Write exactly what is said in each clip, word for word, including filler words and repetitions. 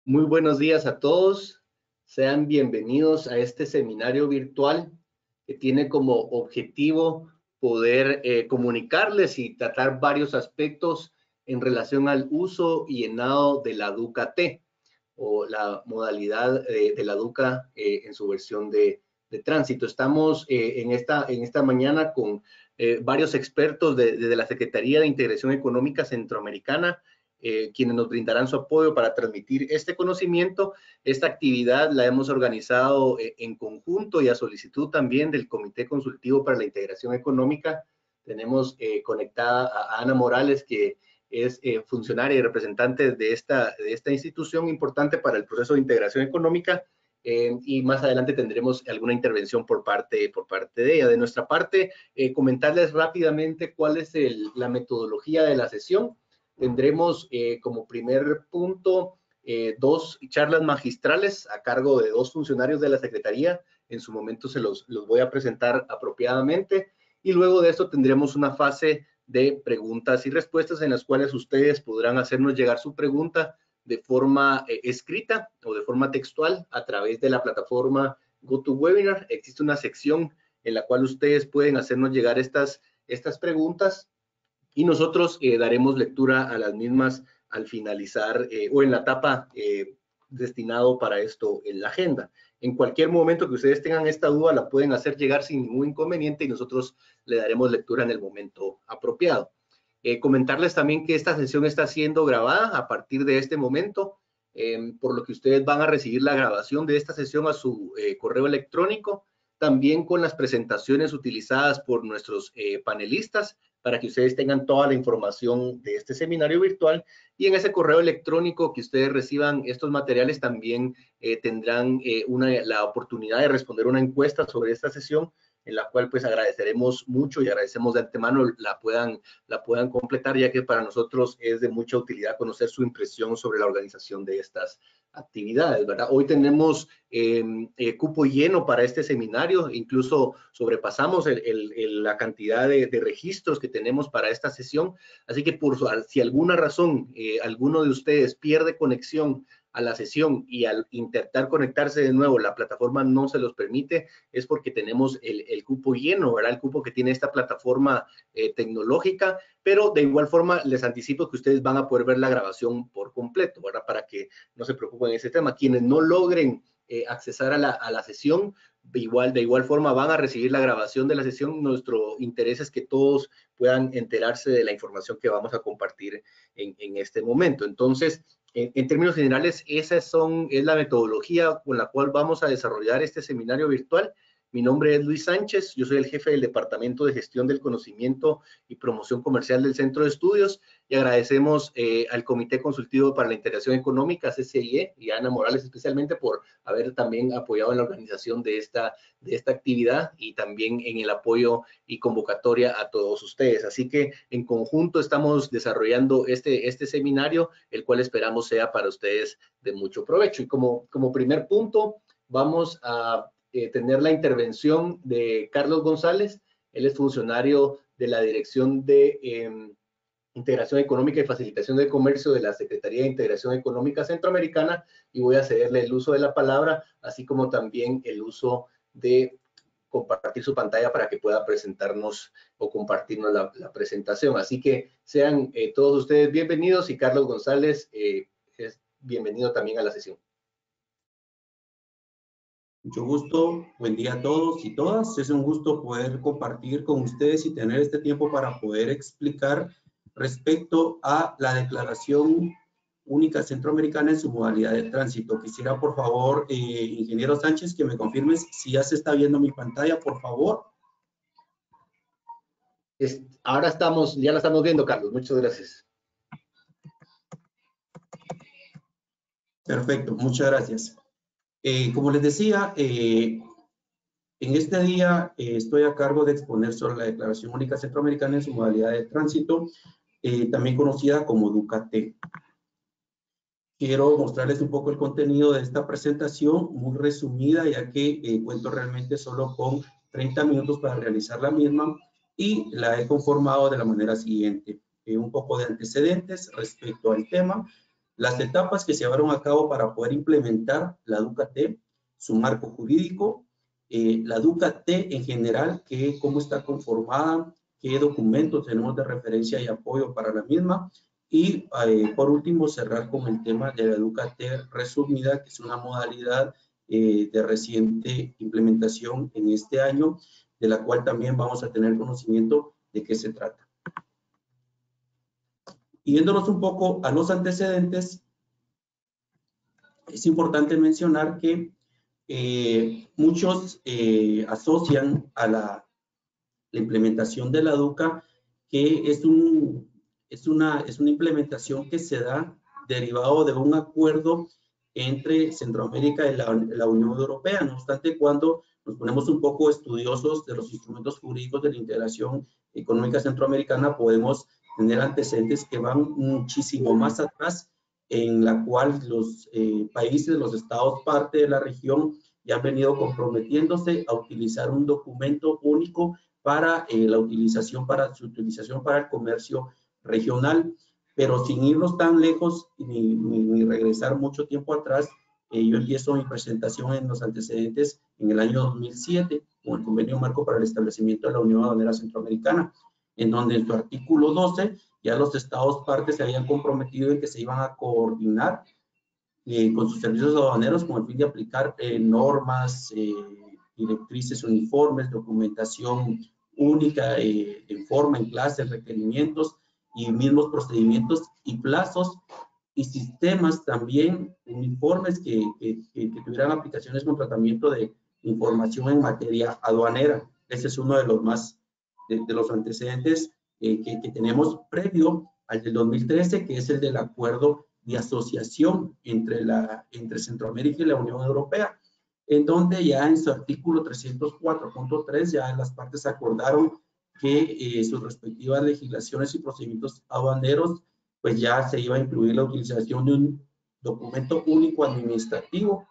Muy buenos días a todos. Sean bienvenidos a este seminario virtual que tiene como objetivo poder eh, comunicarles y tratar varios aspectos en relación al uso y llenado de la DUCA-T o la modalidad eh, de la DUCA eh, en su versión de, de tránsito. Estamos eh, en, esta, en esta mañana con eh, varios expertos de, de la Secretaría de Integración Económica Centroamericana, Eh, quienes nos brindarán su apoyo para transmitir este conocimiento. Esta actividad la hemos organizado eh, en conjunto y a solicitud también del Comité Consultivo para la Integración Económica. Tenemos eh, conectada a Ana Morales, que es eh, funcionaria y representante de esta, de esta institución importante para el proceso de integración económica. Eh, y más adelante tendremos alguna intervención por parte, por parte de ella. De nuestra parte, eh, comentarles rápidamente cuál es el, la metodología de la sesión. Tendremos eh, como primer punto eh, dos charlas magistrales a cargo de dos funcionarios de la Secretaría. En su momento se los, los voy a presentar apropiadamente. Y luego de esto tendremos una fase de preguntas y respuestas en las cuales ustedes podrán hacernos llegar su pregunta de forma eh, escrita o de forma textual a través de la plataforma GoToWebinar. Existe una sección en la cual ustedes pueden hacernos llegar estas, estas preguntas y nosotros eh, daremos lectura a las mismas al finalizar eh, o en la etapa eh, destinado para esto en la agenda. En cualquier momento que ustedes tengan esta duda, la pueden hacer llegar sin ningún inconveniente y nosotros le daremos lectura en el momento apropiado. Eh, comentarles también que esta sesión está siendo grabada a partir de este momento, eh, por lo que ustedes van a recibir la grabación de esta sesión a su eh, correo electrónico, también con las presentaciones utilizadas por nuestros eh, panelistas, para que ustedes tengan toda la información de este seminario virtual. Y en ese correo electrónico que ustedes reciban estos materiales también eh, tendrán eh, una, la oportunidad de responder una encuesta sobre esta sesión, en la cual pues agradeceremos mucho y agradecemos de antemano la puedan, la puedan completar, ya que para nosotros es de mucha utilidad conocer su impresión sobre la organización de estas actividades, ¿verdad? Hoy tenemos eh, eh, cupo lleno para este seminario, incluso sobrepasamos el, el, el, la cantidad de, de registros que tenemos para esta sesión, así que por si alguna razón eh, alguno de ustedes pierde conexión a la sesión y al intentar conectarse de nuevo la plataforma no se los permite, es porque tenemos el, el cupo lleno, ¿verdad? El cupo que tiene esta plataforma eh, tecnológica, pero de igual forma les anticipo que ustedes van a poder ver la grabación por completo, ¿verdad? Para que no se preocupen en ese tema. Quienes no logren eh, accesar a la, a la sesión, de igual, de igual forma van a recibir la grabación de la sesión. Nuestro interés es que todos puedan enterarse de la información que vamos a compartir en, en este momento. Entonces, en, en términos generales, esa son, es la metodología con la cual vamos a desarrollar este seminario virtual. Mi nombre es Luis Sánchez, yo soy el jefe del Departamento de Gestión del Conocimiento y Promoción Comercial del Centro de Estudios, y agradecemos eh, al Comité Consultivo para la Integración Económica, C C I E, y a Ana Morales especialmente por haber también apoyado en la organización de esta, de esta actividad y también en el apoyo y convocatoria a todos ustedes. Así que en conjunto estamos desarrollando este, este seminario, el cual esperamos sea para ustedes de mucho provecho. Y como, como primer punto, vamos a eh, tener la intervención de Carlos González. Él es funcionario de la Dirección de eh, Integración Económica y Facilitación del Comercio de la Secretaría de Integración Económica Centroamericana, y voy a cederle el uso de la palabra, así como también el uso de compartir su pantalla para que pueda presentarnos o compartirnos la, la presentación. Así que sean eh, todos ustedes bienvenidos, y Carlos González eh, es bienvenido también a la sesión. Mucho gusto, buen día a todos y todas. Es un gusto poder compartir con ustedes y tener este tiempo para poder explicar respecto a la Declaración Única Centroamericana en su modalidad de tránsito. Quisiera, por favor, eh, ingeniero Sánchez, que me confirmes si ya se está viendo mi pantalla, por favor. Es, ahora estamos, ya la estamos viendo, Carlos. Muchas gracias. Perfecto, muchas gracias. Eh, como les decía, eh, en este día eh, estoy a cargo de exponer sobre la Declaración Única Centroamericana en su modalidad de tránsito, eh, también conocida como DUCA-T. Quiero mostrarles un poco el contenido de esta presentación, muy resumida, ya que eh, cuento realmente solo con treinta minutos para realizar la misma, y la he conformado de la manera siguiente. Eh, un poco de antecedentes respecto al tema, Las etapas que se llevaron a cabo para poder implementar la DUCA-T, su marco jurídico, eh, la DUCA-T en general, que, cómo está conformada, qué documentos tenemos de referencia y apoyo para la misma, y eh, por último cerrar con el tema de la DUCA-T resumida, que es una modalidad eh, de reciente implementación en este año, de la cual también vamos a tener conocimiento de qué se trata. Y yéndonos un poco a los antecedentes, es importante mencionar que eh, muchos eh, asocian a la, la implementación de la DUCA que es, un, es, una, es una implementación que se da derivado de un acuerdo entre Centroamérica y la, la Unión Europea. No obstante, cuando nos ponemos un poco estudiosos de los instrumentos jurídicos de la integración económica centroamericana, podemos tener antecedentes que van muchísimo más atrás, en la cual los eh, países, los estados parte de la región ya han venido comprometiéndose a utilizar un documento único para eh, la utilización, para su utilización para el comercio regional. Pero sin irnos tan lejos ni, ni, ni regresar mucho tiempo atrás, eh, yo empiezo mi presentación en los antecedentes en el año dos mil siete, con el Convenio Marco para el Establecimiento de la Unión Aduanera Centroamericana, en donde en su artículo doce ya los estados partes se habían comprometido en que se iban a coordinar eh, con sus servicios aduaneros con el fin de aplicar eh, normas, eh, directrices uniformes, documentación única, eh, en forma, en clases, requerimientos y mismos procedimientos y plazos y sistemas también uniformes que, que, que, que tuvieran aplicaciones con tratamiento de información en materia aduanera. Ese es uno de los más, de, de los antecedentes eh, que, que tenemos previo al del dos mil trece, que es el del acuerdo de asociación entre, la, entre Centroamérica y la Unión Europea, en donde ya en su artículo trescientos cuatro punto tres ya las partes acordaron que eh, sus respectivas legislaciones y procedimientos aduaneros, pues ya se iba a incluir la utilización de un documento único administrativo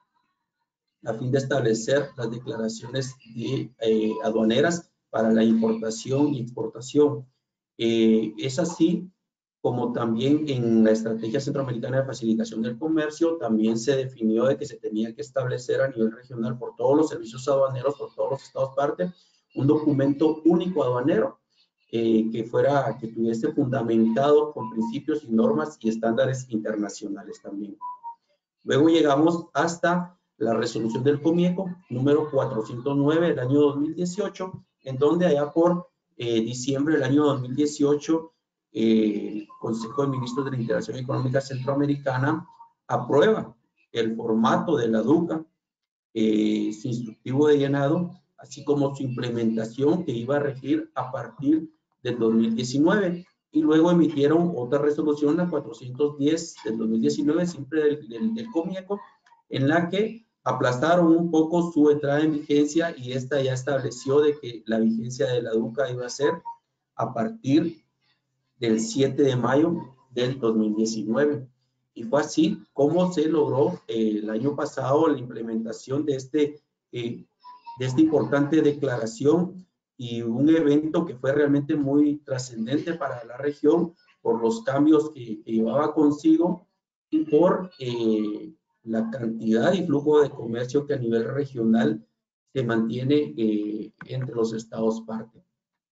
a fin de establecer las declaraciones de, eh, aduaneras para la importación y exportación. Eh, es así como también en la Estrategia Centroamericana de Facilitación del Comercio también se definió de que se tenía que establecer a nivel regional por todos los servicios aduaneros, por todos los estados parte, un documento único aduanero eh, que fuera, que tuviese fundamentado con principios y normas y estándares internacionales también. Luego llegamos hasta la resolución del COMIECO número cuatrocientos nueve del año dos mil dieciocho, en donde allá por eh, diciembre del año dos mil dieciocho eh, el Consejo de Ministros de la Integración Económica Centroamericana aprueba el formato de la DUCA, eh, su instructivo de llenado, así como su implementación que iba a regir a partir del dos mil diecinueve. Y luego emitieron otra resolución, la cuatrocientos diez del dos mil diecinueve, siempre del, del, del COMIECO, en la que aplazaron un poco su entrada en vigencia y esta ya estableció de que la vigencia de la DUCA iba a ser a partir del siete de mayo del dos mil diecinueve. Y fue así como se logró eh, el año pasado la implementación de, este, eh, de esta importante declaración y un evento que fue realmente muy trascendente para la región por los cambios que, que llevaba consigo y por eh, la cantidad y flujo de comercio que a nivel regional se mantiene eh, entre los estados parte.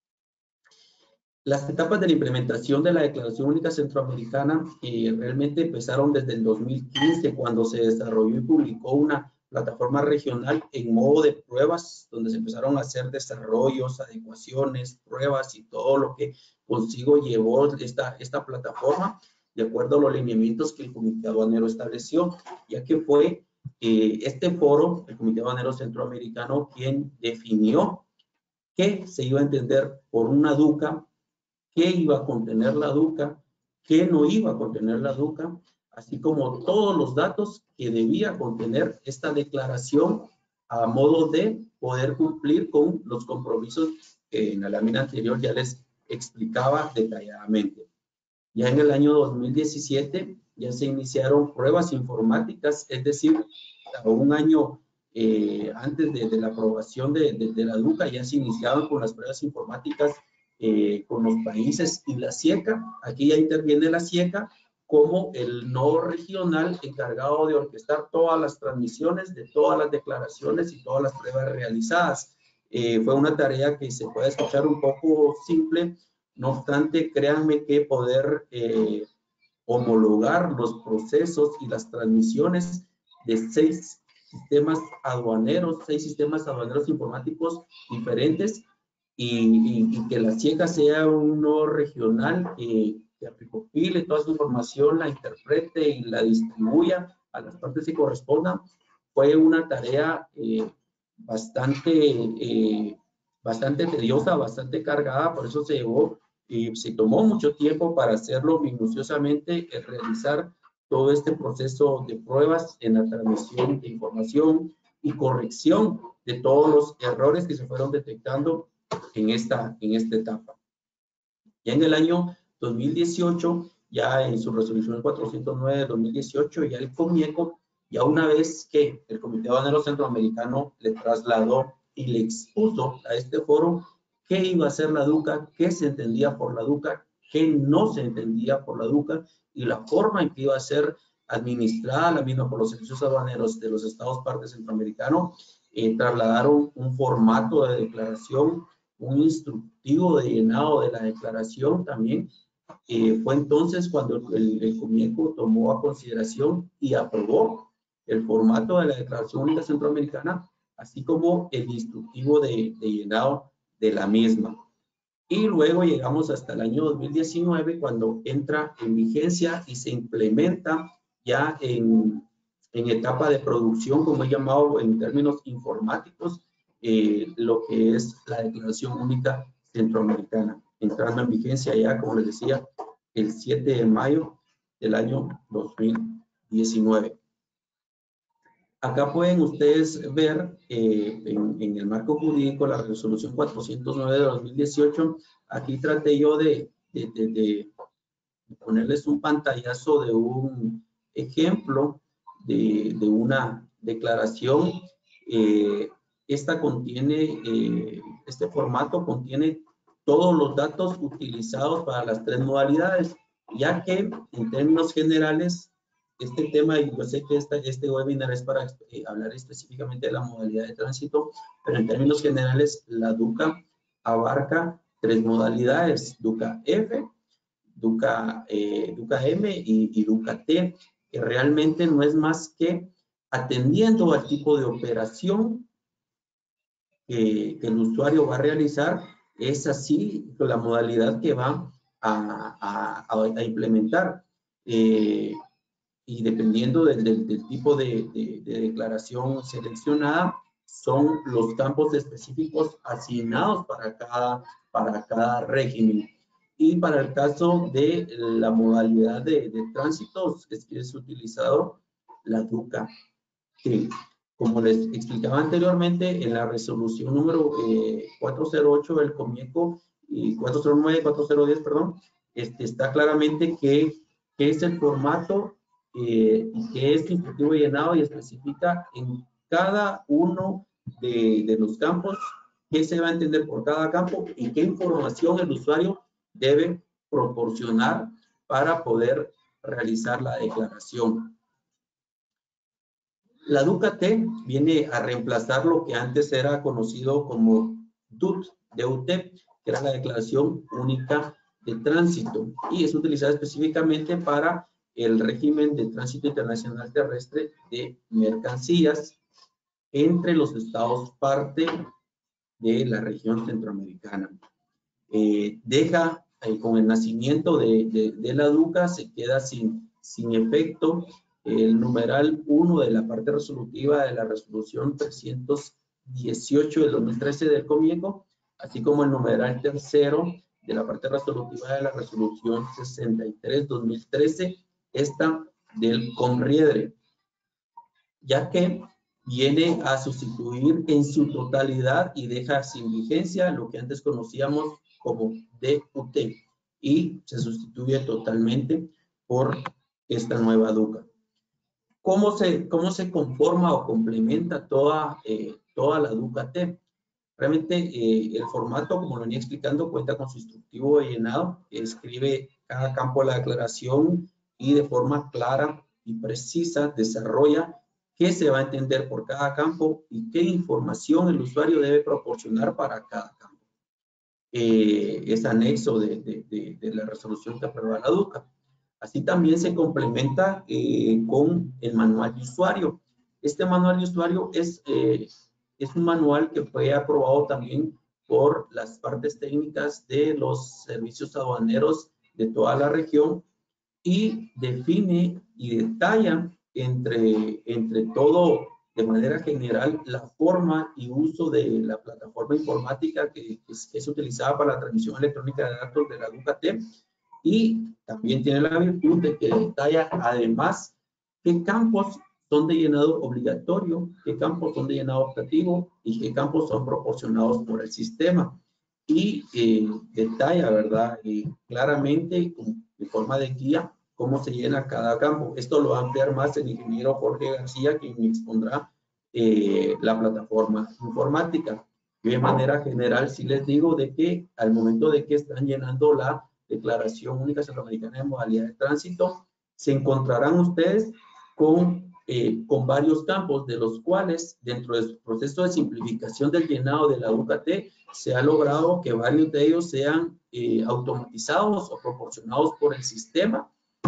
Las etapas de la implementación de la Declaración Única Centroamericana eh, realmente empezaron desde el dos mil quince, cuando se desarrolló y publicó una plataforma regional en modo de pruebas, donde se empezaron a hacer desarrollos, adecuaciones, pruebas y todo lo que consigo llevó esta, esta plataforma, de acuerdo a los lineamientos que el Comité Aduanero estableció, ya que fue eh, este foro, el Comité Aduanero Centroamericano, quien definió qué se iba a entender por una DUCA, qué iba a contener la DUCA, qué no iba a contener la DUCA, así como todos los datos que debía contener esta declaración a modo de poder cumplir con los compromisos que en la lámina anterior ya les explicaba detalladamente. Ya en el año dos mil diecisiete ya se iniciaron pruebas informáticas, es decir, a un año eh, antes de, de la aprobación de, de, de la DUCA ya se iniciaban con las pruebas informáticas Eh, con los países y la SIECA. Aquí ya interviene la SIECA como el nodo regional encargado de orquestar todas las transmisiones de todas las declaraciones y todas las pruebas realizadas. Eh, fue una tarea que se puede escuchar un poco simple, no obstante, créanme que poder eh, homologar los procesos y las transmisiones de seis sistemas aduaneros, seis sistemas aduaneros informáticos diferentes, y, y, y que la CIECA sea un nodo regional eh, que recopile toda su información, la interprete y la distribuya a las partes que correspondan, fue una tarea eh, bastante, eh, bastante tediosa, bastante cargada, por eso se llevó y se tomó mucho tiempo para hacerlo minuciosamente, eh, realizar todo este proceso de pruebas en la transmisión de información y corrección de todos los errores que se fueron detectando en esta, en esta etapa. Ya en el año dos mil dieciocho, ya en su resolución cuatrocientos nueve de dos mil dieciocho, ya el COMIECO, ya una vez que el Comité Aduanero Centroamericano le trasladó y le expuso a este foro qué iba a ser la DUCA, qué se entendía por la DUCA, qué no se entendía por la DUCA y la forma en que iba a ser administrada la misma por los servicios aduaneros de los estados partes centroamericanos, eh, trasladaron un formato de declaración, un instructivo de llenado de la declaración también. Eh, fue entonces cuando el, el COMIECO tomó a consideración y aprobó el formato de la Declaración Única Centroamericana, así como el instructivo de, de llenado de la misma. Y luego llegamos hasta el año dos mil diecinueve, cuando entra en vigencia y se implementa ya en, en etapa de producción, como he llamado en términos informáticos, eh, lo que es la Declaración Única Centroamericana, entrando en vigencia ya, como les decía, el siete de mayo del año dos mil diecinueve. Acá pueden ustedes ver eh, en, en el marco jurídico la resolución cuatrocientos nueve de dos mil dieciocho. Aquí traté yo de, de, de, de ponerles un pantallazo de un ejemplo de, de una declaración. Eh, esta contiene, eh, este formato contiene todos los datos utilizados para las tres modalidades, ya que en términos generales, este tema, y yo sé que esta, este webinar es para eh, hablar específicamente de la modalidad de tránsito, pero en términos generales, la DUCA abarca tres modalidades: DUCA F, DUCA, eh, DUCA M y, y DUCA T, que realmente no es más que atendiendo al tipo de operación que, que el usuario va a realizar, es así la modalidad que va a, a, a implementar. Eh, y dependiendo del, del, del tipo de, de, de declaración seleccionada, son los campos específicos asignados para cada, para cada régimen. Y para el caso de la modalidad de, de tránsito, es que es utilizado la DUCA, que, como les explicaba anteriormente, en la resolución número eh, cuatrocientos ocho del COMIECO y cuatrocientos nueve, cuatrocientos diez, perdón, este, está claramente que, que es el formato eh, y que es instructivo llenado y especifica en cada uno de, de los campos qué se va a entender por cada campo y qué información el usuario debe proporcionar para poder realizar la declaración. La DUCA T viene a reemplazar lo que antes era conocido como D U T, D U T, que era la Declaración Única de Tránsito, y es utilizada específicamente para el régimen de tránsito internacional terrestre de mercancías entre los estados parte de la región centroamericana. Eh, deja, eh, con el nacimiento de, de, de la DUCA, se queda sin, sin efecto el numeral uno de la parte resolutiva de la resolución trescientos dieciocho del dos mil trece del COMIECO, así como el numeral tercero de la parte resolutiva de la resolución sesenta y tres del dos mil trece, esta del CONRIEDRE, ya que viene a sustituir en su totalidad y deja sin vigencia lo que antes conocíamos como D U T y se sustituye totalmente por esta nueva DUCA. ¿Cómo se, cómo se conforma o complementa toda, eh, toda la DUCA T? Realmente eh, el formato, como lo venía explicando, cuenta con su instructivo de llenado, que escribe cada campo de la declaración y de forma clara y precisa desarrolla qué se va a entender por cada campo y qué información el usuario debe proporcionar para cada campo. Eh, es anexo de, de, de, de la resolución que aprueba la DUCA. Así también se complementa eh, con el manual de usuario. Este manual de usuario es, eh, es un manual que fue aprobado también por las partes técnicas de los servicios aduaneros de toda la región y define y detalla entre, entre todo, de manera general, la forma y uso de la plataforma informática que es, es utilizada para la transmisión electrónica de datos de la DUCATEP, y también tiene la virtud de que detalla además qué campos son de llenado obligatorio, qué campos son de llenado optativo y qué campos son proporcionados por el sistema. Y eh, detalla, ¿verdad? Eh, claramente, de forma de guía, cómo se llena cada campo. Esto lo va a ampliar más el ingeniero Jorge García, quien expondrá eh, la plataforma informática. Yo de manera general sí les digo de que al momento de que están llenando la Declaración Única Centroamericana de Modalidad de Tránsito, se encontrarán ustedes con, eh, con varios campos, de los cuales dentro del proceso de simplificación del llenado de la DUCAT se ha logrado que varios de ellos sean eh, automatizados o proporcionados por el sistema.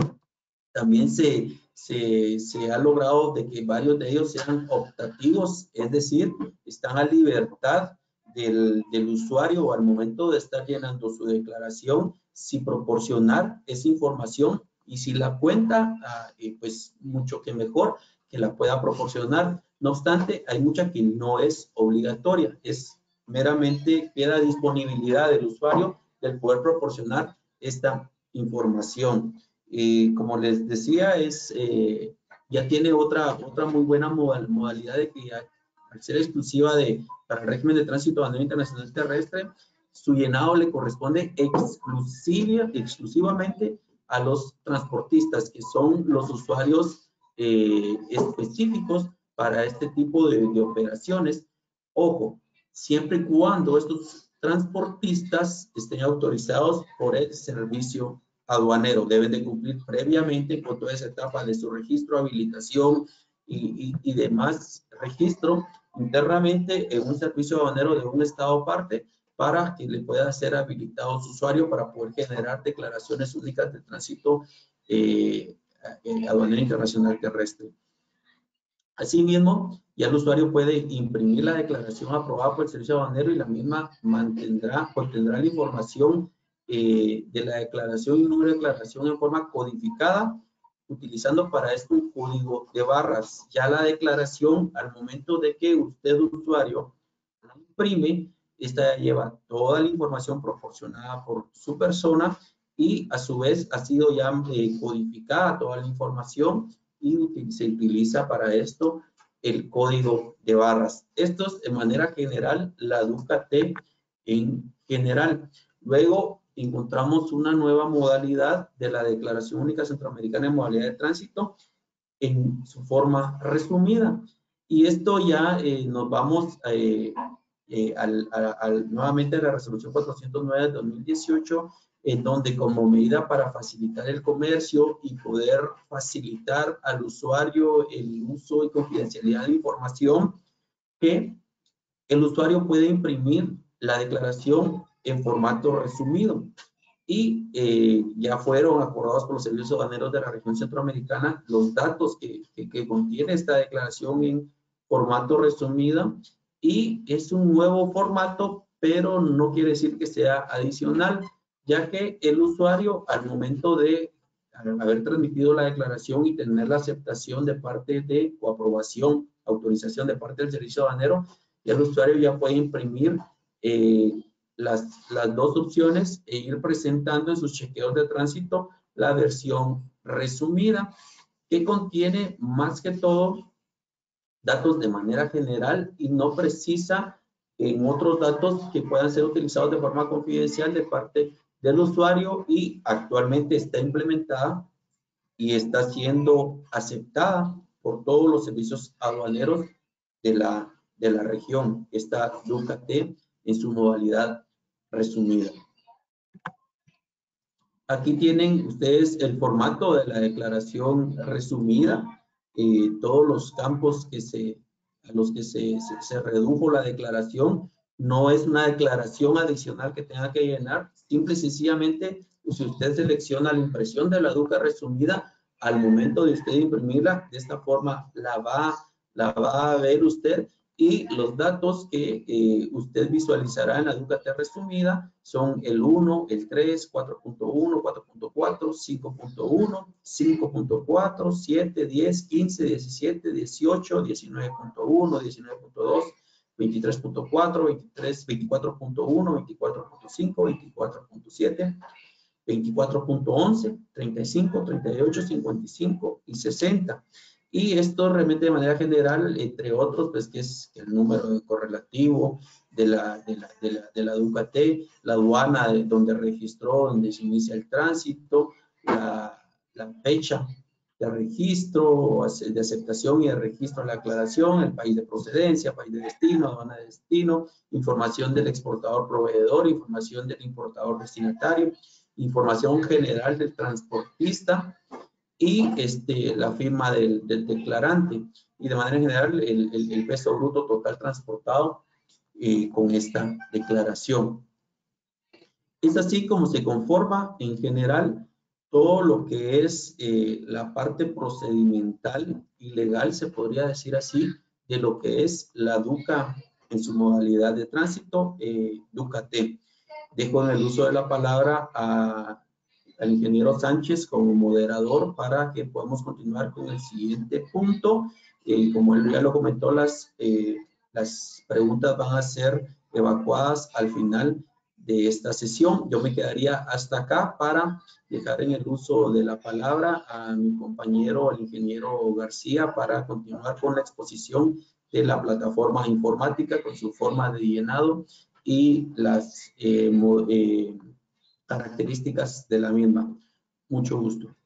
También se, se, se ha logrado de que varios de ellos sean optativos, es decir, están a libertad del, del usuario al momento de estar llenando su declaración, si proporcionar esa información, y si la cuenta, eh, pues mucho que mejor que la pueda proporcionar. No obstante, hay mucha que no es obligatoria, es meramente queda disponibilidad del usuario del poder proporcionar esta información. Y como les decía, es, eh, ya tiene otra, otra muy buena modal, modalidad de que al ser exclusiva de, para el régimen de tránsito aduanero internacional terrestre, su llenado le corresponde exclusiva, exclusivamente a los transportistas, que son los usuarios eh, específicos para este tipo de, de operaciones. Ojo, siempre y cuando estos transportistas estén autorizados por el servicio aduanero, deben de cumplir previamente con toda esa etapa de su registro, habilitación y, y, y demás registro internamente en un servicio aduanero de un estado parte, para que le pueda ser habilitado a su usuario para poder generar declaraciones únicas de tránsito eh, aduanero internacional terrestre. Asimismo, ya el usuario puede imprimir la declaración aprobada por el servicio aduanero y la misma mantendrá, contendrá la información eh, de la declaración y un número de declaración en forma codificada, utilizando para esto un código de barras. Ya la declaración, al momento de que usted, usuario, la imprime, esta lleva toda la información proporcionada por su persona y a su vez ha sido ya eh, codificada toda la información y se utiliza para esto el código de barras. Esto es de manera general la DUCAT en general. Luego encontramos una nueva modalidad de la Declaración Única Centroamericana de Modalidad de Tránsito en su forma resumida. Y esto ya eh, nos vamos eh, eh, al, al, al, nuevamente a la resolución cuatrocientos nueve de dos mil dieciocho, en donde como medida para facilitar el comercio y poder facilitar al usuario el uso y confidencialidad de información, que el usuario puede imprimir la declaración en formato resumido. Y eh, ya fueron acordados por los servicios aduaneros de la región centroamericana los datos que, que, que contiene esta declaración en formato resumido, y es un nuevo formato, pero no quiere decir que sea adicional, ya que el usuario al momento de haber transmitido la declaración y tener la aceptación de parte de, o aprobación, autorización de parte del servicio aduanero, ya el usuario ya puede imprimir eh, Las, las dos opciones e ir presentando en sus chequeos de tránsito la versión resumida, que contiene más que todo datos de manera general y no precisa en otros datos que puedan ser utilizados de forma confidencial de parte del usuario, y actualmente está implementada y está siendo aceptada por todos los servicios aduaneros de la, de la región, esta DUCAT en su modalidad resumida. aquí tienen ustedes el formato de la declaración resumida, eh, todos los campos que se, a los que se, se, se redujo la declaración. No es una declaración adicional que tenga que llenar, simple y sencillamente, si usted selecciona la impresión de la DUCA resumida, al momento de usted imprimirla, de esta forma la va, la va a ver usted, y los datos que eh, usted visualizará en la DUCA resumida son el uno, el tres, cuatro punto uno, cuatro punto cuatro, cinco punto uno, cinco punto cuatro, siete, diez, quince, diecisiete, dieciocho, diecinueve punto uno, diecinueve punto dos, veintitrés punto cuatro, veintitrés, veinticuatro punto uno, veinticuatro punto cinco, veinticuatro punto siete, veinticuatro punto once, treinta y cinco, treinta y ocho, cincuenta y cinco y sesenta. Y esto realmente de manera general, entre otros, pues que es el número correlativo de la, de la, de la, de la DUCAT, la aduana de donde registró, donde se inicia el tránsito, la, la fecha de registro, de aceptación y de registro de la aclaración, el país de procedencia, país de destino, aduana de destino, información del exportador proveedor, información del importador destinatario, información general del transportista y este, la firma del, del declarante. Y de manera general, el, el, el peso bruto total transportado eh, con esta declaración. Es así como se conforma en general todo lo que es eh, la parte procedimental y legal, se podría decir así, de lo que es la DUCA en su modalidad de tránsito, eh, DUCA-T. Dejo en el uso de la palabra a, al ingeniero Sánchez como moderador para que podamos continuar con el siguiente punto. Eh, como él ya lo comentó, las, eh, las preguntas van a ser evacuadas al final de esta sesión. Yo me quedaría hasta acá para dejar en el uso de la palabra a mi compañero, el ingeniero García, para continuar con la exposición de la plataforma informática con su forma de llenado y las eh, eh, características de la misma. Mucho gusto.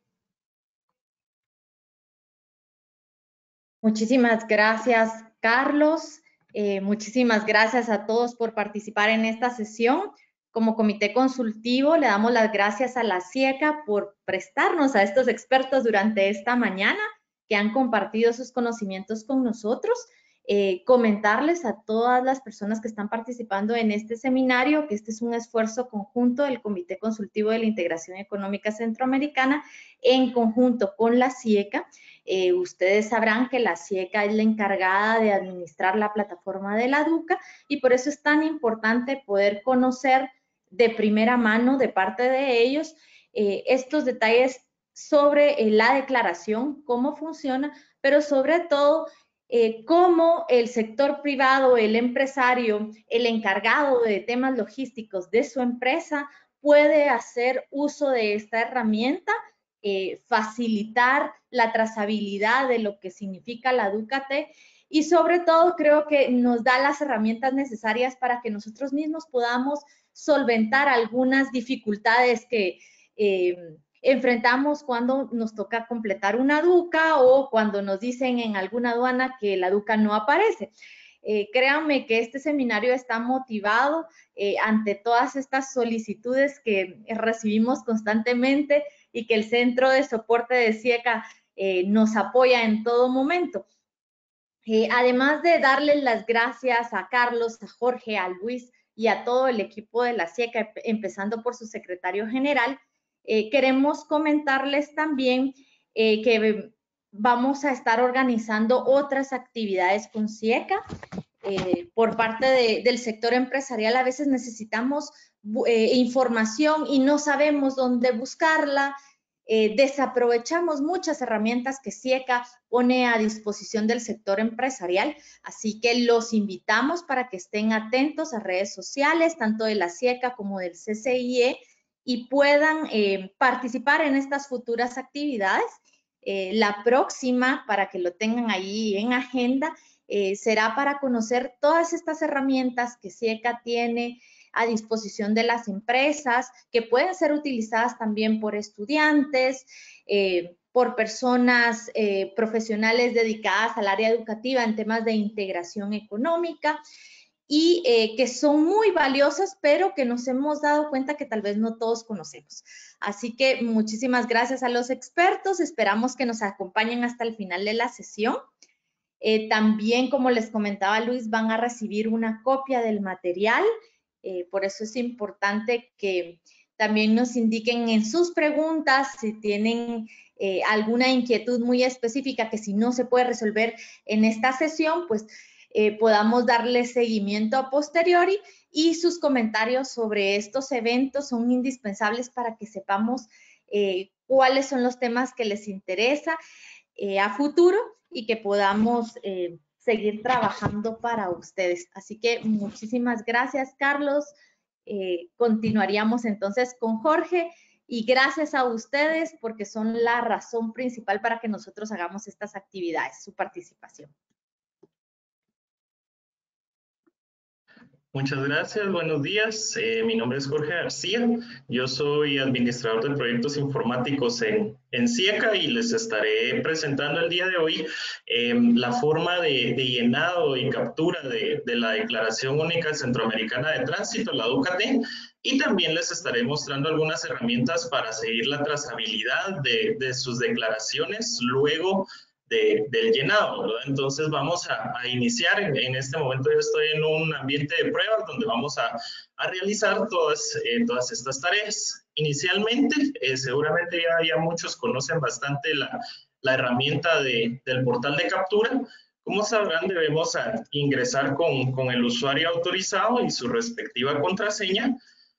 Muchísimas gracias, Carlos. Eh, muchísimas gracias a todos por participar en esta sesión. Como comité consultivo, le damos las gracias a la SIECA por prestarnos a estos expertos durante esta mañana que han compartido sus conocimientos con nosotros. Eh, comentarles a todas las personas que están participando en este seminario que este es un esfuerzo conjunto del Comité Consultivo de la Integración Económica Centroamericana en conjunto con la SIECA. Eh, ustedes sabrán que la SIECA es la encargada de administrar la plataforma de la DUCA y por eso es tan importante poder conocer de primera mano de parte de ellos eh, estos detalles sobre eh, la declaración, cómo funciona, pero sobre todo eh, cómo el sector privado, el empresario, el encargado de temas logísticos de su empresa puede hacer uso de esta herramienta, eh, facilitar la trazabilidad de lo que significa la DUCAT y sobre todo creo que nos da las herramientas necesarias para que nosotros mismos podamos solventar algunas dificultades que eh, enfrentamos cuando nos toca completar una DUCA o cuando nos dicen en alguna aduana que la DUCA no aparece. Eh, créanme que este seminario está motivado eh, ante todas estas solicitudes que recibimos constantemente y que el Centro de Soporte de SIECA eh, nos apoya en todo momento. Eh, además de darles las gracias a Carlos, a Jorge, a Luis y a todo el equipo de la SIECA, empezando por su secretario general, eh, queremos comentarles también eh, que vamos a estar organizando otras actividades con SIECA. Eh, por parte de, del sector empresarial a veces necesitamos eh, información y no sabemos dónde buscarla. Eh, desaprovechamos muchas herramientas que SIECA pone a disposición del sector empresarial, así que los invitamos para que estén atentos a redes sociales, tanto de la SIECA como del C C I E, y puedan eh, participar en estas futuras actividades. Eh, la próxima, para que lo tengan ahí en agenda, eh, será para conocer todas estas herramientas que SIECA tiene a disposición de las empresas, que pueden ser utilizadas también por estudiantes, eh, por personas eh, profesionales dedicadas al área educativa en temas de integración económica. y eh, que son muy valiosas, pero que nos hemos dado cuenta que tal vez no todos conocemos. Así que muchísimas gracias a los expertos. Esperamos que nos acompañen hasta el final de la sesión. Eh, también, como les comentaba Luis, van a recibir una copia del material. Eh, por eso es importante que también nos indiquen en sus preguntas si tienen eh, alguna inquietud muy específica que si no se puede resolver en esta sesión, pues eh, podamos darle seguimiento a posteriori, y sus comentarios sobre estos eventos son indispensables para que sepamos eh, cuáles son los temas que les interesa eh, a futuro y que podamos eh, seguir trabajando para ustedes. Así que muchísimas gracias, Carlos. Eh, continuaríamos entonces con Jorge, y gracias a ustedes porque son la razón principal para que nosotros hagamos estas actividades, su participación. Muchas gracias, buenos días. Eh, mi nombre es Jorge García. Yo soy administrador de proyectos informáticos en, en SIECA y les estaré presentando el día de hoy eh, la forma de, de llenado y captura de, de la Declaración Única Centroamericana de Tránsito, la DUCAT, y también les estaré mostrando algunas herramientas para seguir la trazabilidad de, de sus declaraciones luego De, del llenado, ¿verdad? Entonces vamos a, a iniciar. En, en este momento yo estoy en un ambiente de pruebas donde vamos a, a realizar todas, eh, todas estas tareas. Inicialmente, eh, seguramente ya, ya muchos conocen bastante la, la herramienta de, del portal de captura. Como sabrán, debemos a ingresar con, con el usuario autorizado y su respectiva contraseña.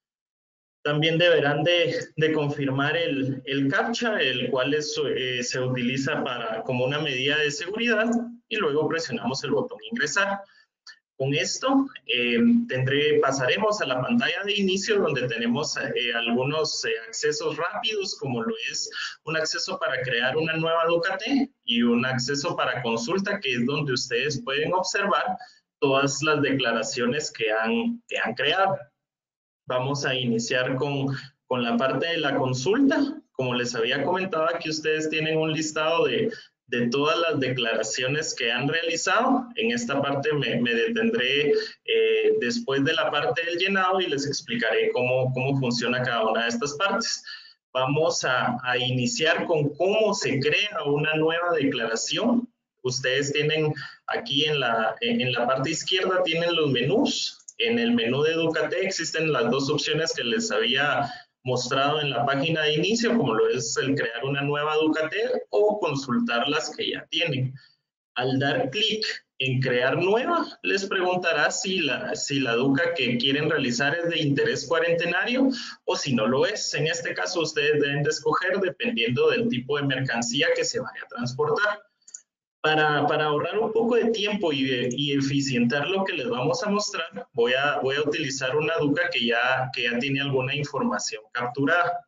También deberán de, de confirmar el, el captcha, el cual es, eh, se utiliza para, como una medida de seguridad, y luego presionamos el botón ingresar. Con esto eh, tendré, pasaremos a la pantalla de inicio, donde tenemos eh, algunos eh, accesos rápidos, como lo es un acceso para crear una nueva DUCAT y un acceso para consulta, que es donde ustedes pueden observar todas las declaraciones que han, que han creado. Vamos a iniciar con, con la parte de la consulta. Como les había comentado, aquí ustedes tienen un listado de, de todas las declaraciones que han realizado. En esta parte me, me detendré eh, después de la parte del llenado y les explicaré cómo, cómo funciona cada una de estas partes. Vamos a, a iniciar con cómo se crea una nueva declaración. Ustedes tienen aquí en la, en la parte izquierda tienen los menús. En el menú de DUCAT existen las dos opciones que les había mostrado en la página de inicio, como lo es el crear una nueva DUCAT o consultar las que ya tienen. Al dar clic en crear nueva, les preguntará si la, si la DUCA que quieren realizar es de interés cuarentenario o si no lo es. En este caso, ustedes deben de escoger dependiendo del tipo de mercancía que se vaya a transportar. Para, para ahorrar un poco de tiempo y, y eficientar lo que les vamos a mostrar, voy a, voy a utilizar una DUCA que ya, que ya tiene alguna información capturada.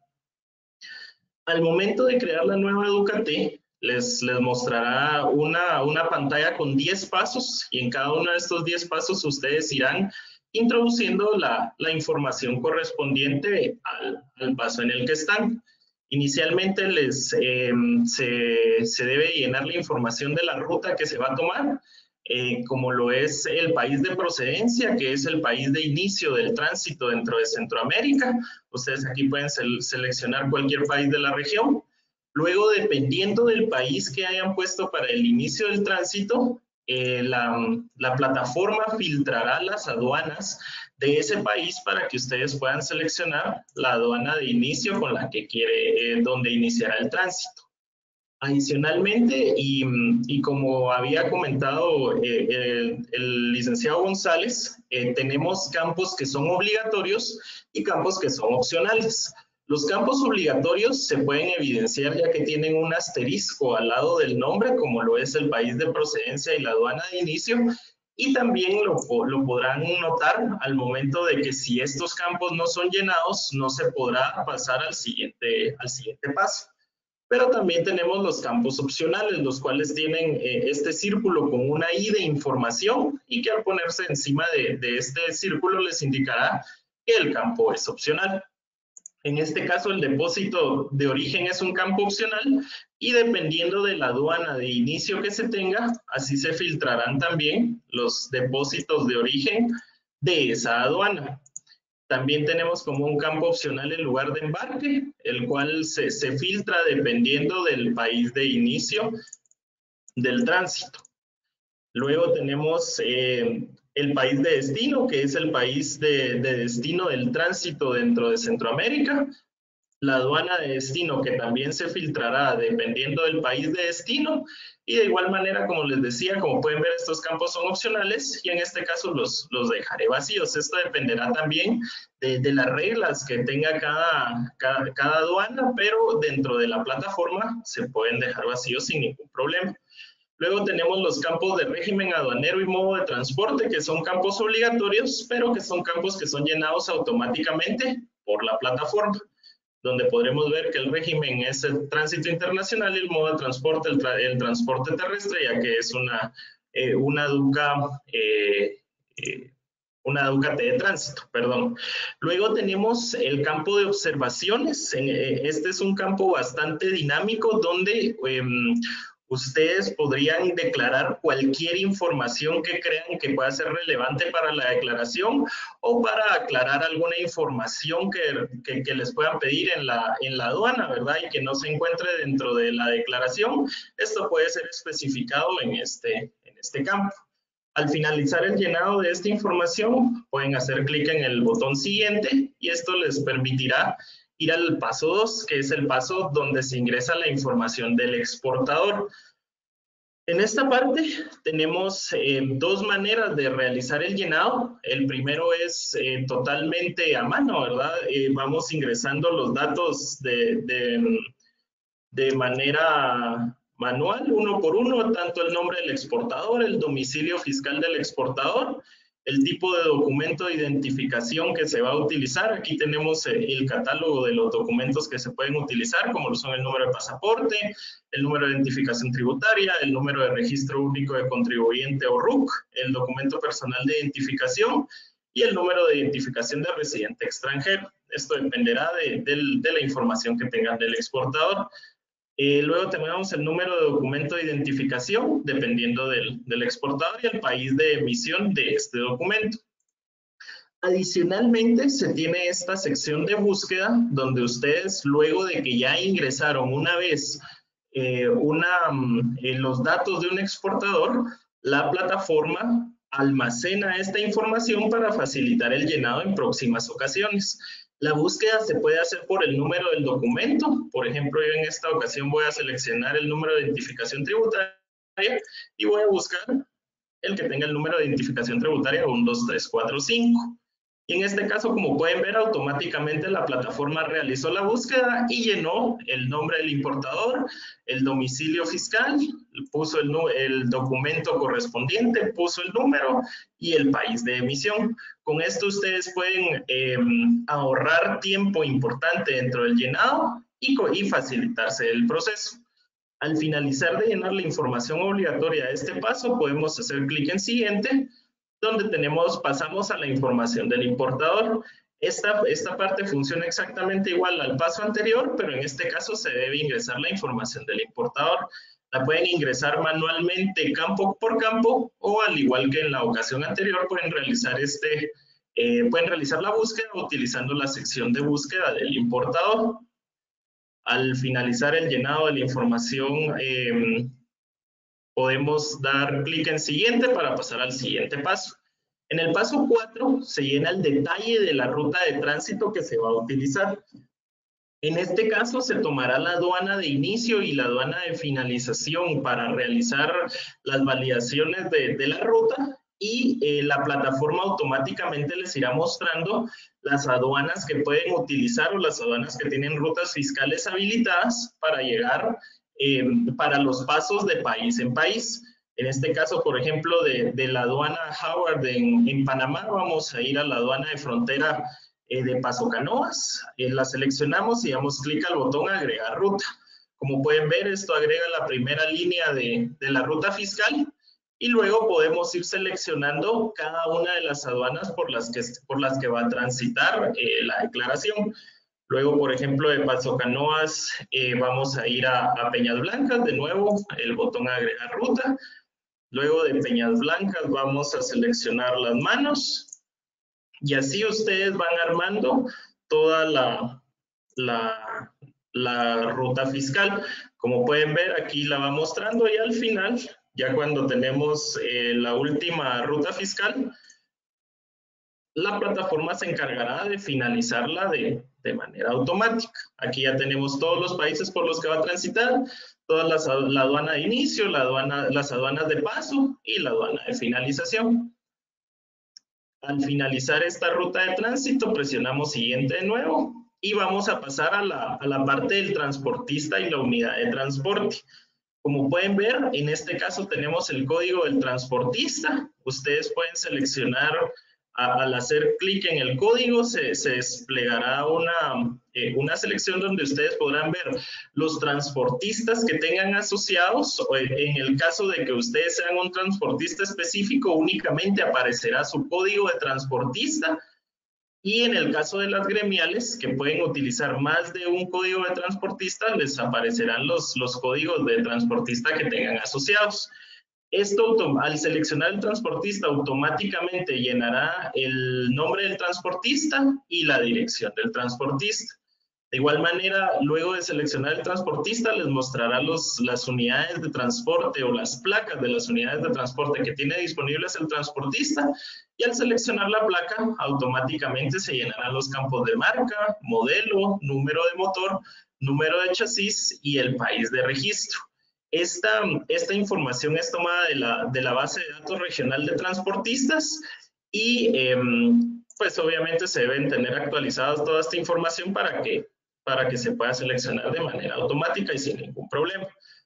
Al momento de crear la nueva DUCAT, les, les mostrará una, una pantalla con diez pasos, y en cada uno de estos diez pasos ustedes irán introduciendo la, la información correspondiente al, al paso en el que están. Inicialmente les, eh, se, se debe llenar la información de la ruta que se va a tomar, eh, como lo es el país de procedencia, que es el país de inicio del tránsito dentro de Centroamérica. Ustedes aquí pueden se seleccionar cualquier país de la región. Luego, dependiendo del país que hayan puesto para el inicio del tránsito, eh, la, la plataforma filtrará las aduanas de ese país para que ustedes puedan seleccionar la aduana de inicio con la que quiere, eh, donde iniciará el tránsito. Adicionalmente, y, y como había comentado eh, el, el licenciado González, eh, tenemos campos que son obligatorios y campos que son opcionales. Los campos obligatorios se pueden evidenciar ya que tienen un asterisco al lado del nombre, como lo es el país de procedencia y la aduana de inicio, y también lo, lo podrán notar al momento de que si estos campos no son llenados, no se podrá pasar al siguiente, al siguiente paso. Pero también tenemos los campos opcionales, los cuales tienen eh, este círculo con una I de información, y que al ponerse encima de, de este círculo les indicará que el campo es opcional. En este caso, el depósito de origen es un campo opcional, y dependiendo de la aduana de inicio que se tenga, así se filtrarán también los depósitos de origen de esa aduana. También tenemos como un campo opcional el lugar de embarque, el cual se, se filtra dependiendo del país de inicio del tránsito. Luego tenemos eh, el país de destino, que es el país de, de destino del tránsito dentro de Centroamérica. La aduana de destino, que también se filtrará dependiendo del país de destino. Y de igual manera, como les decía, como pueden ver, estos campos son opcionales y en este caso los, los dejaré vacíos. Esto dependerá también de, de las reglas que tenga cada, cada, cada aduana, pero dentro de la plataforma se pueden dejar vacíos sin ningún problema. Luego tenemos los campos de régimen aduanero y modo de transporte, que son campos obligatorios, pero que son campos que son llenados automáticamente por la plataforma, donde podremos ver que el régimen es el tránsito internacional y el modo de transporte, el, tra el transporte terrestre, ya que es una, eh, una DUCA, eh, eh, una DUCA de tránsito, perdón. Luego tenemos el campo de observaciones. Este es un campo bastante dinámico donde eh, ustedes podrían declarar cualquier información que crean que pueda ser relevante para la declaración o para aclarar alguna información que, que, que les puedan pedir en la, en la aduana, ¿verdad? Y que no se encuentre dentro de la declaración. Esto puede ser especificado en este, en este campo. Al finalizar el llenado de esta información, pueden hacer clic en el botón siguiente y esto les permitirá ir al paso dos, que es el paso donde se ingresa la información del exportador. En esta parte tenemos eh, dos maneras de realizar el llenado. El primero es eh, totalmente a mano, ¿verdad? Eh, vamos ingresando los datos de, de, de manera manual, uno por uno, tanto el nombre del exportador, el domicilio fiscal del exportador, el tipo de documento de identificación que se va a utilizar. Aquí tenemos el catálogo de los documentos que se pueden utilizar, como son el número de pasaporte, el número de identificación tributaria, el número de registro único de contribuyente o R U C, el documento personal de identificación y el número de identificación de residente extranjero. Esto dependerá de, de, de la información que tengan del exportador. Eh, luego tenemos el número de documento de identificación, dependiendo del, del exportador y el país de emisión de este documento. Adicionalmente, se tiene esta sección de búsqueda, donde ustedes, luego de que ya ingresaron una vez eh, una, eh, los datos de un exportador, la plataforma almacena esta información para facilitar el llenado en próximas ocasiones. La búsqueda se puede hacer por el número del documento. Por ejemplo, yo en esta ocasión voy a seleccionar el número de identificación tributaria y voy a buscar el que tenga el número de identificación tributaria uno, dos, tres, cuatro, cinco. Y en este caso, como pueden ver, automáticamente la plataforma realizó la búsqueda y llenó el nombre del importador, el domicilio fiscal, puso el, el documento correspondiente, puso el número y el país de emisión. Con esto ustedes pueden eh, ahorrar tiempo importante dentro del llenado y, y facilitarse el proceso. Al finalizar de llenar la información obligatoria de este paso, podemos hacer clic en siguiente, donde tenemos, pasamos a la información del importador. Esta, esta parte funciona exactamente igual al paso anterior, pero en este caso se debe ingresar la información del importador. La pueden ingresar manualmente campo por campo o al igual que en la ocasión anterior pueden realizar, este, eh, pueden realizar la búsqueda utilizando la sección de búsqueda del importador. Al finalizar el llenado de la información, eh, podemos dar clic en siguiente para pasar al siguiente paso. En el paso cuatro se llena el detalle de la ruta de tránsito que se va a utilizar. En este caso se tomará la aduana de inicio y la aduana de finalización para realizar las validaciones de, de la ruta y eh, la plataforma automáticamente les irá mostrando las aduanas que pueden utilizar o las aduanas que tienen rutas fiscales habilitadas para llegar Eh, para los pasos de país en país. En este caso, por ejemplo, de, de la aduana Howard en, en Panamá, vamos a ir a la aduana de frontera eh, de Paso Canoas. Eh, la seleccionamos y damos clic al botón agregar ruta. Como pueden ver, esto agrega la primera línea de, de la ruta fiscal y luego podemos ir seleccionando cada una de las aduanas por las que, por las que va a transitar eh, la declaración. Luego, por ejemplo, de Paso Canoas, eh, vamos a ir a, a Peñas Blancas, de nuevo, el botón agregar ruta. Luego de Peñas Blancas vamos a seleccionar las manos Y así ustedes van armando toda la, la, la ruta fiscal. Como pueden ver, aquí la va mostrando y al final, ya cuando tenemos eh, la última ruta fiscal, la plataforma se encargará de finalizarla de, de manera automática. Aquí ya tenemos todos los países por los que va a transitar, toda la, la aduana de inicio, la aduana, las aduanas de paso y la aduana de finalización. Al finalizar esta ruta de tránsito, presionamos siguiente de nuevo y vamos a pasar a la, a la parte del transportista y la unidad de transporte. Como pueden ver, en este caso tenemos el código del transportista. Ustedes pueden seleccionar, a, al hacer clic en el código, se, se desplegará una, eh, una selección donde ustedes podrán ver los transportistas que tengan asociados. En el caso de que ustedes sean un transportista específico, únicamente aparecerá su código de transportista. Y en el caso de las gremiales, que pueden utilizar más de un código de transportista, les aparecerán los, los códigos de transportista que tengan asociados. Esto, al seleccionar el transportista, automáticamente llenará el nombre del transportista y la dirección del transportista. De igual manera, luego de seleccionar el transportista, les mostrará los, las unidades de transporte o las placas de las unidades de transporte que tiene disponibles el transportista, y al seleccionar la placa, automáticamente se llenarán los campos de marca, modelo, número de motor, número de chasis y el país de registro. Esta, esta información es tomada de la, de la base de datos regional de transportistas y eh, pues obviamente se deben tener actualizadas toda esta información para que, para que se pueda seleccionar de manera automática y sin ningún problema.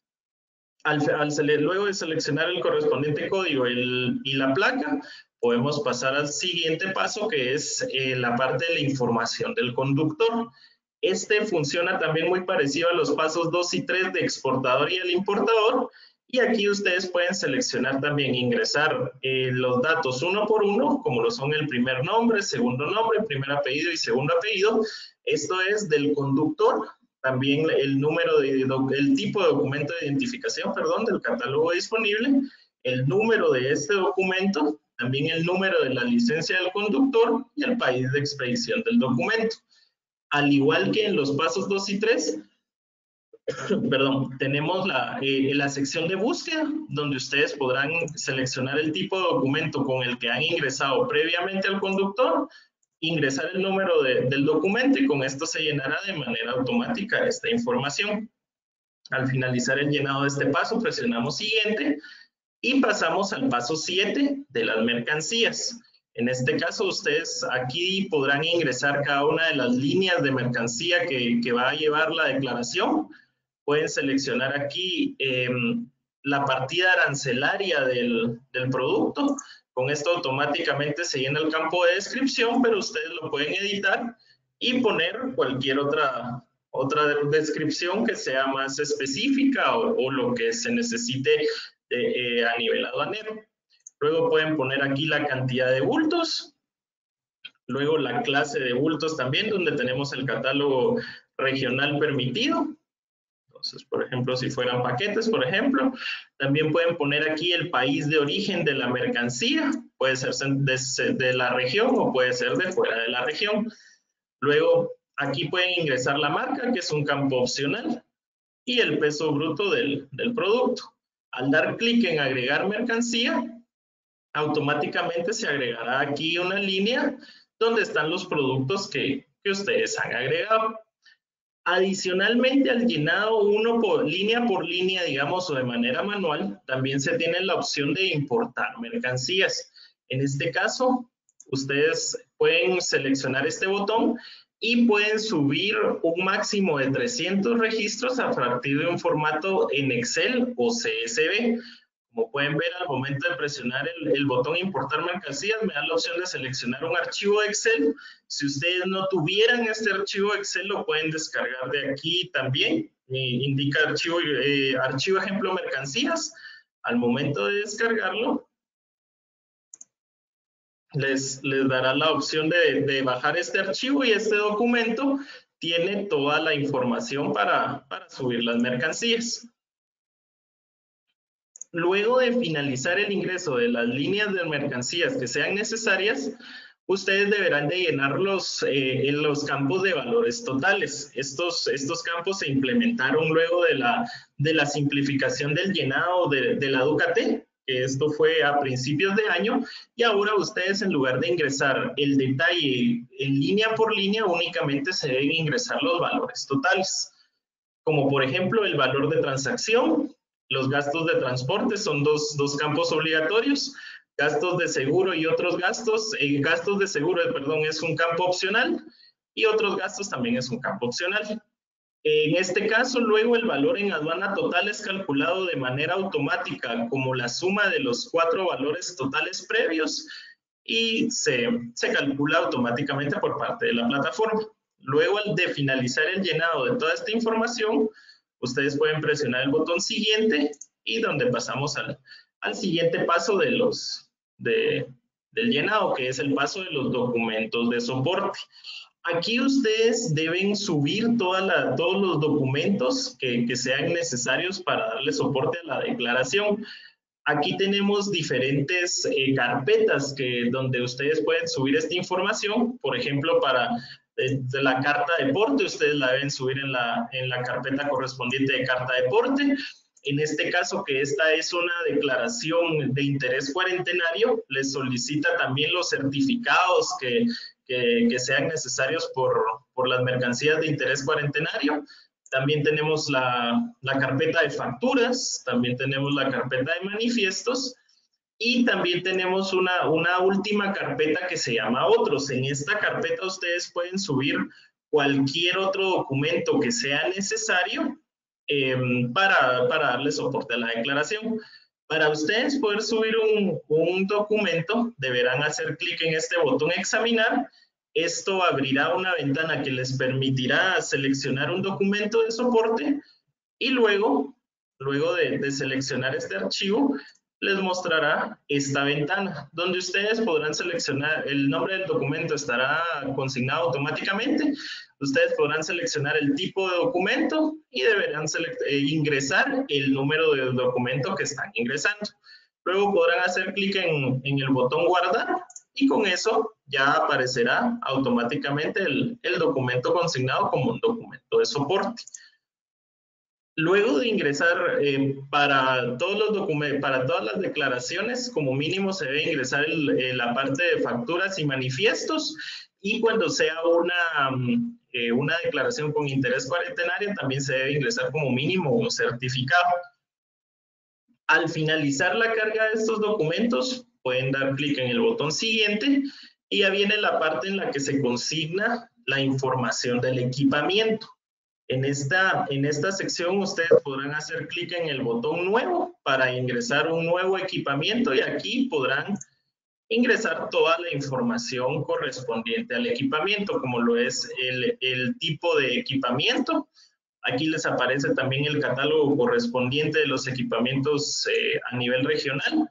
Al, al, luego de seleccionar el correspondiente código el, y la placa, podemos pasar al siguiente paso, que es eh, la parte de la información del conductor. Este funciona también muy parecido a los pasos dos y tres de exportador y el importador. Y aquí ustedes pueden seleccionar también, ingresar eh, los datos uno por uno, como lo son el primer nombre, segundo nombre, primer apellido y segundo apellido. Esto es del conductor. También el número de, el tipo de documento de identificación, perdón, del catálogo disponible, el número de este documento, también el número de la licencia del conductor y el país de expedición del documento. Al igual que en los pasos dos y tres, perdón, tenemos la, eh, la sección de búsqueda, donde ustedes podrán seleccionar el tipo de documento con el que han ingresado previamente al conductor, ingresar el número de, del documento y con esto se llenará de manera automática esta información. Al finalizar el llenado de este paso, presionamos siguiente y pasamos al paso siete de las mercancías. En este caso, ustedes aquí podrán ingresar cada una de las líneas de mercancía que, que va a llevar la declaración. Pueden seleccionar aquí eh, la partida arancelaria del, del producto. Con esto automáticamente se llena el campo de descripción, pero ustedes lo pueden editar y poner cualquier otra, otra descripción que sea más específica o, o lo que se necesite de, eh, a nivel aduanero. Luego pueden poner aquí la cantidad de bultos. Luego la clase de bultos también, donde tenemos el catálogo regional permitido. Entonces, por ejemplo, si fueran paquetes, por ejemplo, también pueden poner aquí el país de origen de la mercancía. Puede ser de, de la región o puede ser de fuera de la región. Luego, aquí pueden ingresar la marca, que es un campo opcional, y el peso bruto del, del producto. Al dar clic en agregar mercancía, automáticamente se agregará aquí una línea donde están los productos que, que ustedes han agregado. Adicionalmente al llenado uno por línea por línea, digamos, o de manera manual, también se tiene la opción de importar mercancías. En este caso, ustedes pueden seleccionar este botón y pueden subir un máximo de trescientos registros a partir de un formato en Excel o C S V. Como pueden ver, al momento de presionar el, el botón importar mercancías, me da la opción de seleccionar un archivo de Excel. Si ustedes no tuvieran este archivo de Excel, lo pueden descargar de aquí también. Me indica archivo, eh, archivo ejemplo mercancías. Al momento de descargarlo, les, les dará la opción de, de bajar este archivo y este documento tiene toda la información para, para subir las mercancías. Luego de finalizar el ingreso de las líneas de mercancías que sean necesarias, ustedes deberán de llenar los, eh, en los campos de valores totales. Estos, estos campos se implementaron luego de la, de la simplificación del llenado de, de la Ducate. Esto fue a principios de año, y ahora ustedes, en lugar de ingresar el detalle en línea por línea, únicamente se deben ingresar los valores totales. Como por ejemplo el valor de transacción, los gastos de transporte son dos, dos campos obligatorios, gastos de seguro y otros gastos. Eh, gastos de seguro, perdón, es un campo opcional, y otros gastos también es un campo opcional. En este caso, luego el valor en aduana total es calculado de manera automática como la suma de los cuatro valores totales previos, y se, se calcula automáticamente por parte de la plataforma. Luego, al de finalizar el llenado de toda esta información, ustedes pueden presionar el botón siguiente, y donde pasamos al, al siguiente paso de los, de, del llenado, que es el paso de los documentos de soporte. Aquí ustedes deben subir toda la, todos los documentos que, que sean necesarios para darle soporte a la declaración. Aquí tenemos diferentes eh, carpetas que, donde ustedes pueden subir esta información. Por ejemplo, para eh, de la carta de porte, ustedes la deben subir en la, en la carpeta correspondiente de carta de porte. En este caso, que esta es una declaración de interés cuarentenario, les solicita también los certificados que, que, que sean necesarios por, por las mercancías de interés cuarentenario. También tenemos la, la carpeta de facturas, también tenemos la carpeta de manifiestos, y también tenemos una, una última carpeta que se llama otros. En esta carpeta ustedes pueden subir cualquier otro documento que sea necesario Eh, para, para darle soporte a la declaración. Para ustedes poder subir un, un documento, deberán hacer clic en este botón examinar. Esto abrirá una ventana que les permitirá seleccionar un documento de soporte, y luego, luego de, de seleccionar este archivo, les mostrará esta ventana, donde ustedes podrán seleccionar el nombre del documento, estará consignado automáticamente. Ustedes podrán seleccionar el tipo de documento y deberán eh, ingresar el número del documento que están ingresando. Luego podrán hacer clic en, en el botón guardar, y con eso ya aparecerá automáticamente el, el documento consignado como un documento de soporte. Luego de ingresar eh, para, todos los documentos, para todas las declaraciones, como mínimo se debe ingresar el, eh, la parte de facturas y manifiestos, y cuando sea una, eh, una declaración con interés cuarentenario, también se debe ingresar como mínimo un certificado. Al finalizar la carga de estos documentos, pueden dar clic en el botón siguiente, y ya viene la parte en la que se consigna la información del equipamiento. En esta, en esta sección ustedes podrán hacer clic en el botón nuevo para ingresar un nuevo equipamiento, y aquí podrán ingresar toda la información correspondiente al equipamiento, como lo es el, el tipo de equipamiento. Aquí les aparece también el catálogo correspondiente de los equipamientos eh, a nivel regional.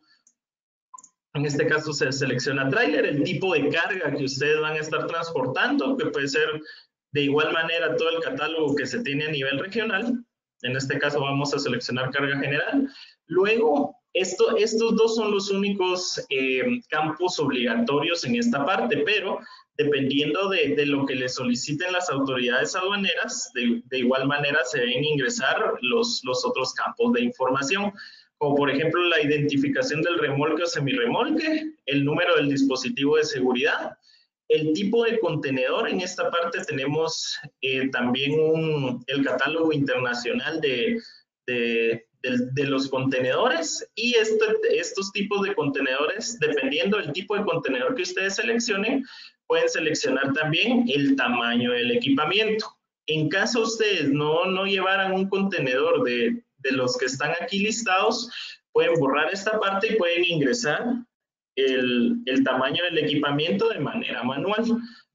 En este caso se selecciona tráiler, el tipo de carga que ustedes van a estar transportando, que puede ser de igual manera todo el catálogo que se tiene a nivel regional. En este caso vamos a seleccionar carga general. Luego, esto, estos dos son los únicos eh, campos obligatorios en esta parte, pero dependiendo de, de lo que le soliciten las autoridades aduaneras, de, de igual manera se deben ingresar los, los otros campos de información, como por ejemplo la identificación del remolque o semirremolque, el número del dispositivo de seguridad, el tipo de contenedor. En esta parte tenemos eh, también un, el catálogo internacional de, de, de, de los contenedores, y este, estos tipos de contenedores, dependiendo del tipo de contenedor que ustedes seleccionen, pueden seleccionar también el tamaño del equipamiento. En caso ustedes no, no llevaran un contenedor de, de los que están aquí listados, pueden borrar esta parte y pueden ingresar el, el tamaño del equipamiento de manera manual.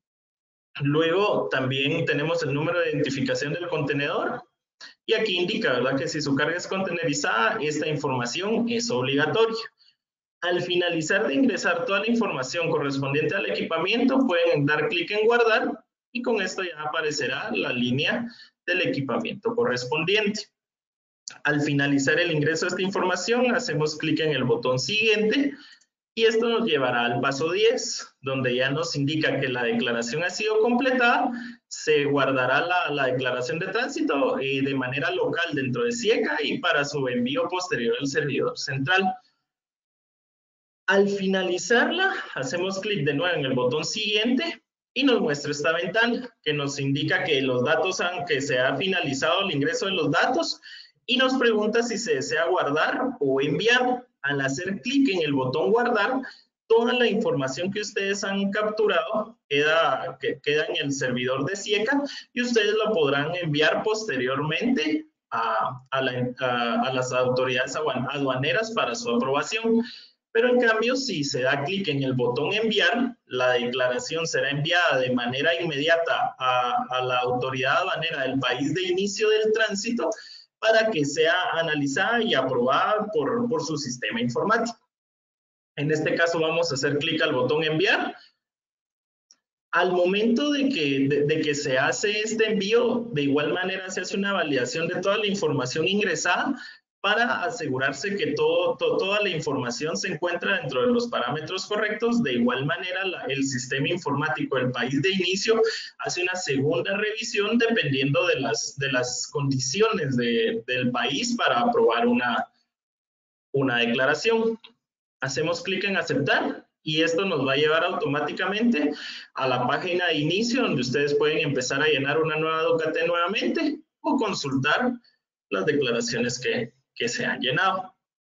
Luego también tenemos el número de identificación del contenedor, y aquí indica, ¿verdad?, que si su carga es contenerizada, esta información es obligatoria. Al finalizar de ingresar toda la información correspondiente al equipamiento, pueden dar clic en guardar, y con esto ya aparecerá la línea del equipamiento correspondiente. Al finalizar el ingreso de esta información, hacemos clic en el botón siguiente, Y esto nos llevará al paso diez, donde ya nos indica que la declaración ha sido completada. Se guardará la, la declaración de tránsito eh, de manera local dentro de SIECA y para su envío posterior al servidor central. Al finalizarla, hacemos clic de nuevo en el botón siguiente y nos muestra esta ventana que nos indica que los datos han, que se ha finalizado el ingreso de los datos y nos pregunta si se desea guardar o enviar. Al hacer clic en el botón guardar, toda la información que ustedes han capturado queda, que, queda en el servidor de SIECA y ustedes la podrán enviar posteriormente a, a, la, a, a las autoridades aduaneras para su aprobación. Pero en cambio, si se da clic en el botón enviar, la declaración será enviada de manera inmediata a, a la autoridad aduanera del país de inicio del tránsito para que sea analizada y aprobada por, por su sistema informático. En este caso vamos a hacer clic al botón enviar. Al momento de que, de, de que se hace este envío, de igual manera se hace una validación de toda la información ingresada para asegurarse que todo, to, toda la información se encuentra dentro de los parámetros correctos. De igual manera, la, el sistema informático del país de inicio hace una segunda revisión dependiendo de las, de las condiciones de, del país para aprobar una, una declaración. Hacemos clic en aceptar y esto nos va a llevar automáticamente a la página de inicio donde ustedes pueden empezar a llenar una nueva Ducatén nuevamente o consultar las declaraciones que que se han llenado.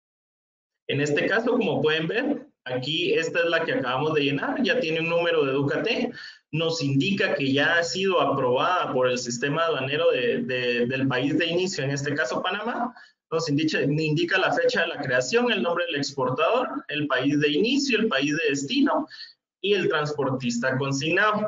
En este caso, como pueden ver, aquí esta es la que acabamos de llenar, ya tiene un número de Ducatén, nos indica que ya ha sido aprobada por el sistema aduanero de, de, del país de inicio, en este caso Panamá, nos indica, indica la fecha de la creación, el nombre del exportador, el país de inicio, el país de destino y el transportista consignado.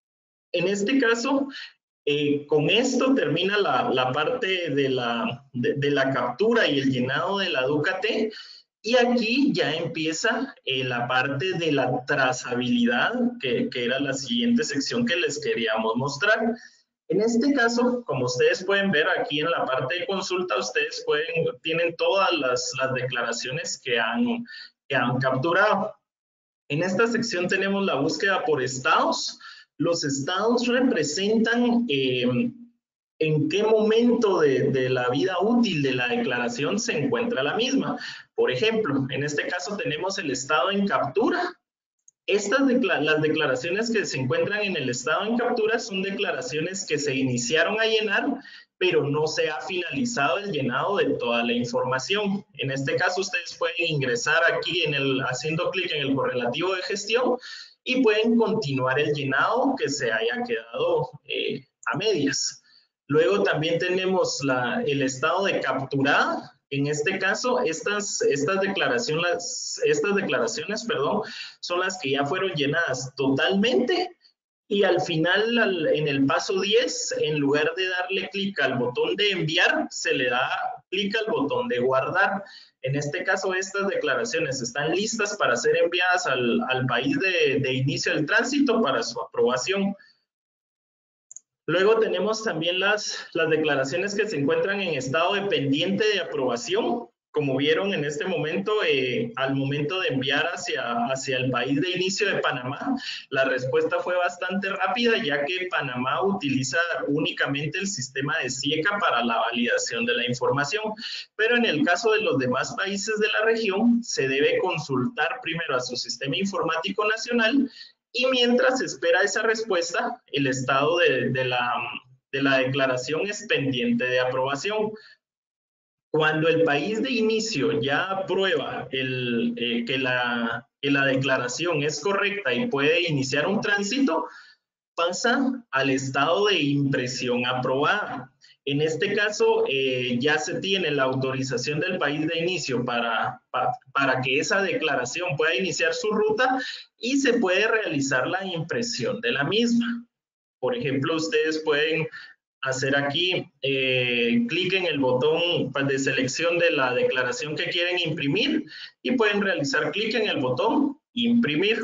En este caso, Eh, con esto termina la, la parte de la, de, de la captura y el llenado de la Ducatén y aquí ya empieza eh, la parte de la trazabilidad, que, que era la siguiente sección que les queríamos mostrar. En este caso, como ustedes pueden ver aquí en la parte de consulta, ustedes pueden, tienen todas las, las declaraciones que han, que han capturado. En esta sección tenemos la búsqueda por estados. Los estados representan eh, en qué momento de, de la vida útil de la declaración se encuentra la misma. Por ejemplo, en este caso tenemos el estado en captura. Estas decla- las declaraciones que se encuentran en el estado en captura son declaraciones que se iniciaron a llenar, pero no se ha finalizado el llenado de toda la información. En este caso, ustedes pueden ingresar aquí en el, haciendo clic en el correlativo de gestión y pueden continuar el llenado que se haya quedado eh, a medias. Luego también tenemos la, el estado de capturada. En este caso, estas, estas, declaraciones, estas declaraciones perdón, son las que ya fueron llenadas totalmente y al final, al, en el paso diez, en lugar de darle clic al botón de enviar, se le da clic al botón de guardar. En este caso, estas declaraciones están listas para ser enviadas al, al país de, de inicio del tránsito para su aprobación. Luego tenemos también las, las declaraciones que se encuentran en estado de pendiente de aprobación. Como vieron en este momento, eh, al momento de enviar hacia, hacia el país de inicio de Panamá, la respuesta fue bastante rápida, ya que Panamá utiliza únicamente el sistema de SIECA para la validación de la información. Pero en el caso de los demás países de la región, se debe consultar primero a su sistema informático nacional y mientras espera esa respuesta, el estado de, de, la, de la declaración es pendiente de aprobación. Cuando el país de inicio ya aprueba el, eh, que, la, que la declaración es correcta y puede iniciar un tránsito, pasa al estado de impresión aprobada. En este caso, eh, ya se tiene la autorización del país de inicio para, para, para que esa declaración pueda iniciar su ruta y se puede realizar la impresión de la misma. Por ejemplo, ustedes pueden hacer aquí eh, clic en el botón de selección de la declaración que quieren imprimir y pueden realizar clic en el botón imprimir.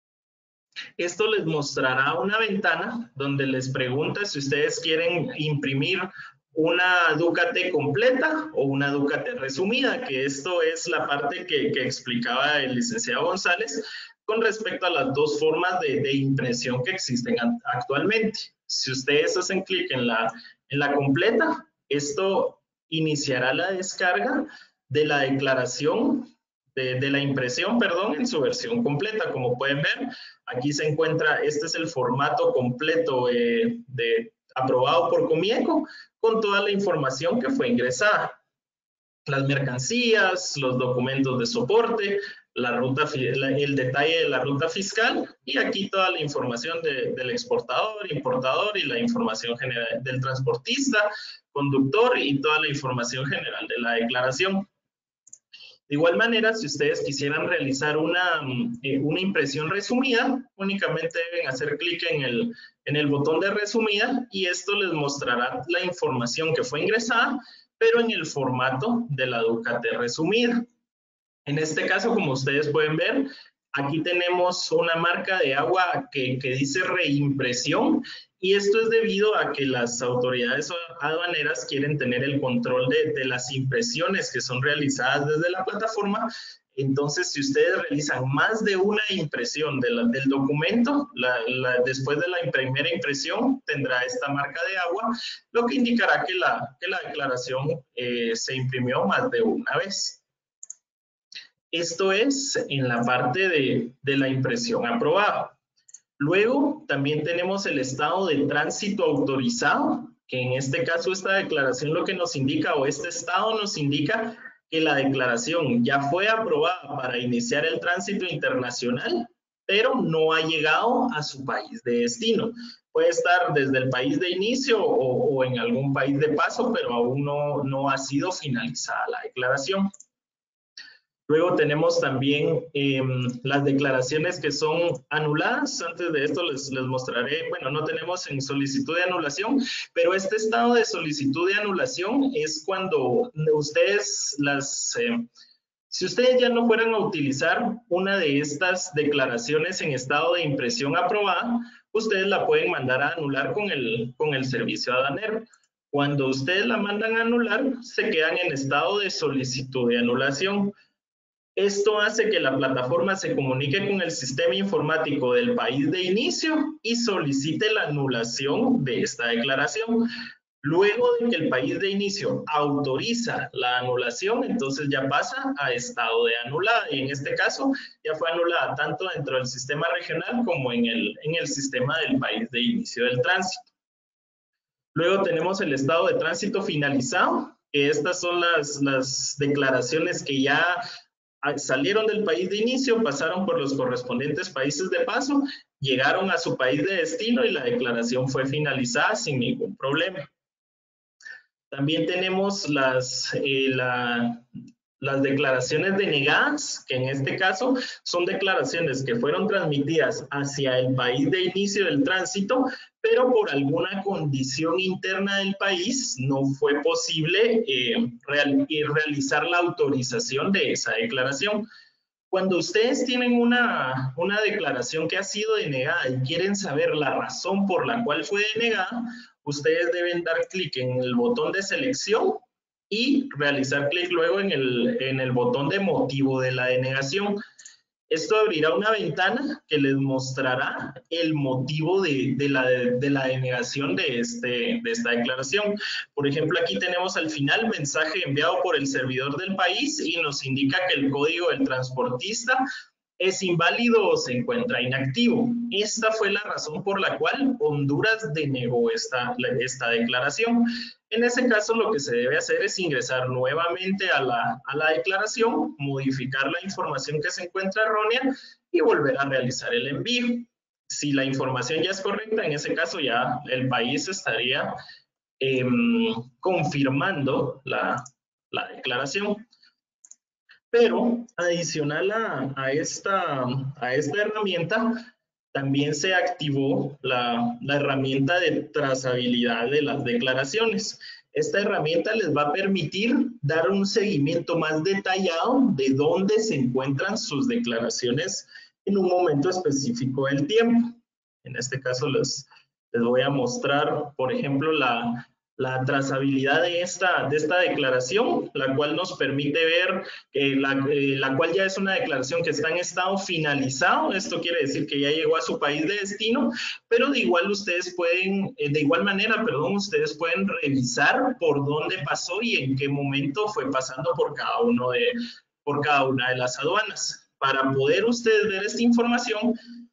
Esto les mostrará una ventana donde les pregunta si ustedes quieren imprimir una Ducate completa o una Ducate resumida, que esto es la parte que, que explicaba el licenciado González con respecto a las dos formas de, de impresión que existen actualmente. Si ustedes hacen clic en la, en la completa, esto iniciará la descarga de la declaración, de, de la impresión, perdón, en su versión completa. Como pueden ver, aquí se encuentra, este es el formato completo eh, de, aprobado por Comieco, con toda la información que fue ingresada. Las mercancías, los documentos de soporte, la ruta, la, el detalle de la ruta fiscal y aquí toda la información de, del exportador, importador y la información general del transportista, conductor y toda la información general de la declaración. De igual manera, si ustedes quisieran realizar una, eh, una impresión resumida, únicamente deben hacer clic en el, en el botón de resumida y esto les mostrará la información que fue ingresada, pero en el formato de la Ducate resumida. En este caso, como ustedes pueden ver, aquí tenemos una marca de agua que, que dice reimpresión y esto es debido a que las autoridades aduaneras quieren tener el control de, de las impresiones que son realizadas desde la plataforma. Entonces, si ustedes realizan más de una impresión de la, del documento, la, la, después de la primera impresión tendrá esta marca de agua, lo que indicará que la, que la declaración eh, se imprimió más de una vez. Esto es en la parte de, de la impresión aprobada. Luego también tenemos el estado de tránsito autorizado, que en este caso esta declaración lo que nos indica, o este estado nos indica que la declaración ya fue aprobada para iniciar el tránsito internacional, pero no ha llegado a su país de destino. Puede estar desde el país de inicio o, o en algún país de paso, pero aún no, no ha sido finalizada la declaración. Luego tenemos también eh, las declaraciones que son anuladas. Antes de esto les, les mostraré, bueno, no tenemos en solicitud de anulación, pero este estado de solicitud de anulación es cuando ustedes las... Eh, si ustedes ya no fueran a utilizar una de estas declaraciones en estado de impresión aprobada, ustedes la pueden mandar a anular con el, con el servicio aduanero. Cuando ustedes la mandan a anular, se quedan en estado de solicitud de anulación. Esto hace que la plataforma se comunique con el sistema informático del país de inicio y solicite la anulación de esta declaración. Luego de que el país de inicio autoriza la anulación, entonces ya pasa a estado de anulada. Y en este caso ya fue anulada tanto dentro del sistema regional como en el, en el sistema del país de inicio del tránsito. Luego tenemos el estado de tránsito finalizado, que estas son las, las declaraciones que ya salieron del país de inicio, pasaron por los correspondientes países de paso, llegaron a su país de destino y la declaración fue finalizada sin ningún problema. También tenemos las, eh, la, las declaraciones denegadas, que en este caso son declaraciones que fueron transmitidas hacia el país de inicio del tránsito, pero por alguna condición interna del país no fue posible eh, real, realizar la autorización de esa declaración. Cuando ustedes tienen una, una declaración que ha sido denegada y quieren saber la razón por la cual fue denegada, ustedes deben dar clic en el botón de selección y realizar clic luego en el, en el botón de motivo de la denegación. Esto abrirá una ventana que les mostrará el motivo de, de, la, de la denegación de, este, de esta declaración. Por ejemplo, aquí tenemos al final mensaje enviado por el servidor del país y nos indica que el código del transportista es inválido o se encuentra inactivo. Esta fue la razón por la cual Honduras denegó esta, esta declaración. En ese caso, lo que se debe hacer es ingresar nuevamente a la, a la declaración, modificar la información que se encuentra errónea y volver a realizar el envío. Si la información ya es correcta, en ese caso ya el país estaría eh, confirmando la, la declaración. Pero adicional a, a, esta, a esta herramienta, también se activó la, la herramienta de trazabilidad de las declaraciones. Esta herramienta les va a permitir dar un seguimiento más detallado de dónde se encuentran sus declaraciones en un momento específico del tiempo. En este caso les, les voy a mostrar, por ejemplo, la, la trazabilidad de esta, de esta declaración, la cual nos permite ver que la, eh, la cual ya es una declaración que está en estado finalizado. Esto quiere decir que ya llegó a su país de destino, pero de igual ustedes pueden, eh, de igual manera, perdón, ustedes pueden revisar por dónde pasó y en qué momento fue pasando por cada uno de, por cada una de las aduanas. Para poder ustedes ver esta información,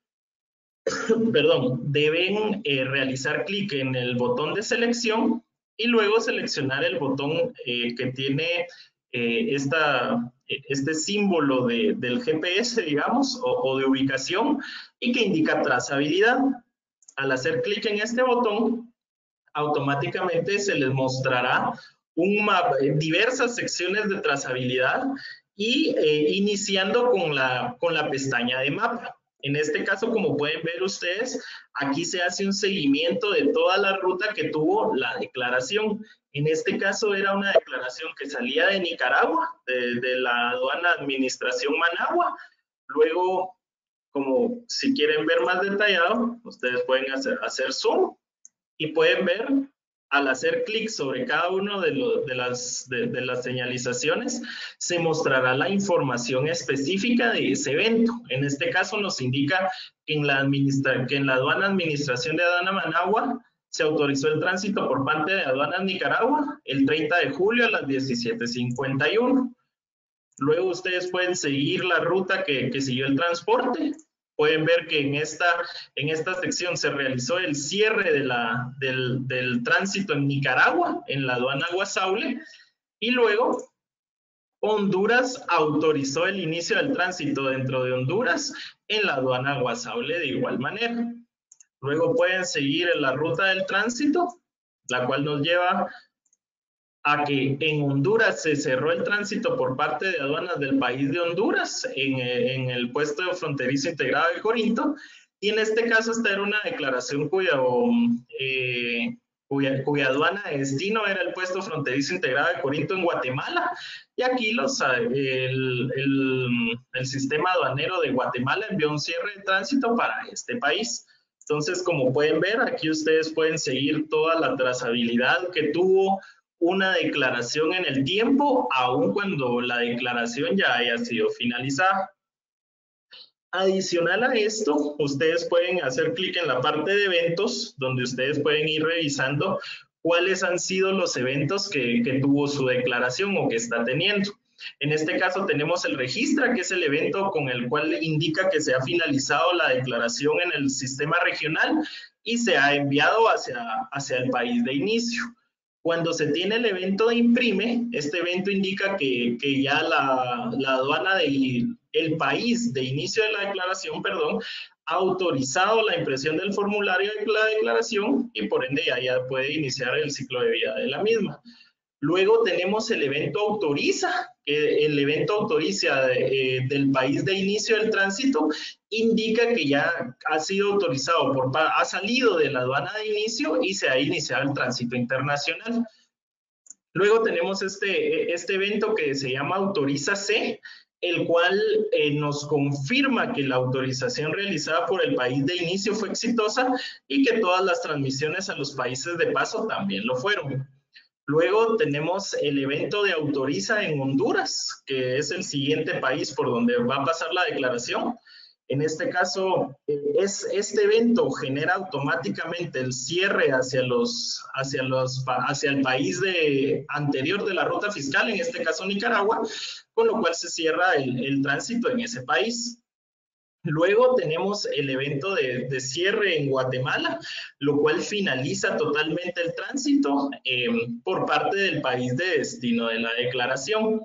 perdón, deben eh, realizar clic en el botón de selección y luego seleccionar el botón eh, que tiene eh, esta, este símbolo de, del G P S, digamos, o, o de ubicación, y que indica trazabilidad. Al hacer clic en este botón, automáticamente se les mostrará un mapa, diversas secciones de trazabilidad y eh, iniciando con la, con la pestaña de mapa. En este caso, como pueden ver ustedes, aquí se hace un seguimiento de toda la ruta que tuvo la declaración. En este caso era una declaración que salía de Nicaragua, de, de la aduana Administración Managua. Luego, como si quieren ver más detallado, ustedes pueden hacer, hacer zoom y pueden ver, al hacer clic sobre cada uno de, lo, de, las, de, de las señalizaciones, se mostrará la información específica de ese evento. En este caso nos indica que en la, administra que en la aduana Administración de Aduana Managua se autorizó el tránsito por parte de Aduanas Nicaragua el treinta de julio a las diecisiete cincuenta y uno. Luego ustedes pueden seguir la ruta que, que siguió el transporte. Pueden ver que en esta, en esta sección se realizó el cierre de la, del, del tránsito en Nicaragua, en la aduana Guasaule, y luego Honduras autorizó el inicio del tránsito dentro de Honduras en la aduana Guasaule de igual manera. Luego pueden seguir en la ruta del tránsito, la cual nos lleva a que en Honduras se cerró el tránsito por parte de aduanas del país de Honduras en, en el puesto fronterizo integrado de Corinto, y en este caso esta era una declaración cuya, eh, cuya, cuya aduana de destino era el puesto fronterizo integrado de Corinto en Guatemala, y aquí los, el, el, el sistema aduanero de Guatemala envió un cierre de tránsito para este país. Entonces, como pueden ver, aquí ustedes pueden seguir toda la trazabilidad que tuvo una declaración en el tiempo, aun cuando la declaración ya haya sido finalizada. Adicional a esto, ustedes pueden hacer clic en la parte de eventos, donde ustedes pueden ir revisando cuáles han sido los eventos que, que tuvo su declaración o que está teniendo. En este caso tenemos el registra, que es el evento con el cual indica que se ha finalizado la declaración en el sistema regional y se ha enviado hacia, hacia el país de inicio. Cuando se tiene el evento de imprime, este evento indica que, que ya la, la aduana del el país de inicio de la declaración, perdón, ha autorizado la impresión del formulario de la declaración y por ende ya, ya puede iniciar el ciclo de vida de la misma. Luego tenemos el evento autoriza, que el evento autoriza eh, del país de inicio del tránsito, indica que ya ha sido autorizado, por, ha salido de la aduana de inicio y se ha iniciado el tránsito internacional. Luego tenemos este, este evento que se llama autoriza C, el cual eh, nos confirma que la autorización realizada por el país de inicio fue exitosa y que todas las transmisiones a los países de paso también lo fueron. Luego tenemos el evento de autoriza en Honduras, que es el siguiente país por donde va a pasar la declaración. En este caso, es, este evento genera automáticamente el cierre hacia, los, hacia, los, hacia el país de, anterior de la ruta fiscal, en este caso Nicaragua, con lo cual se cierra el, el tránsito en ese país. Luego tenemos el evento de, de cierre en Guatemala, lo cual finaliza totalmente el tránsito eh, por parte del país de destino de la declaración.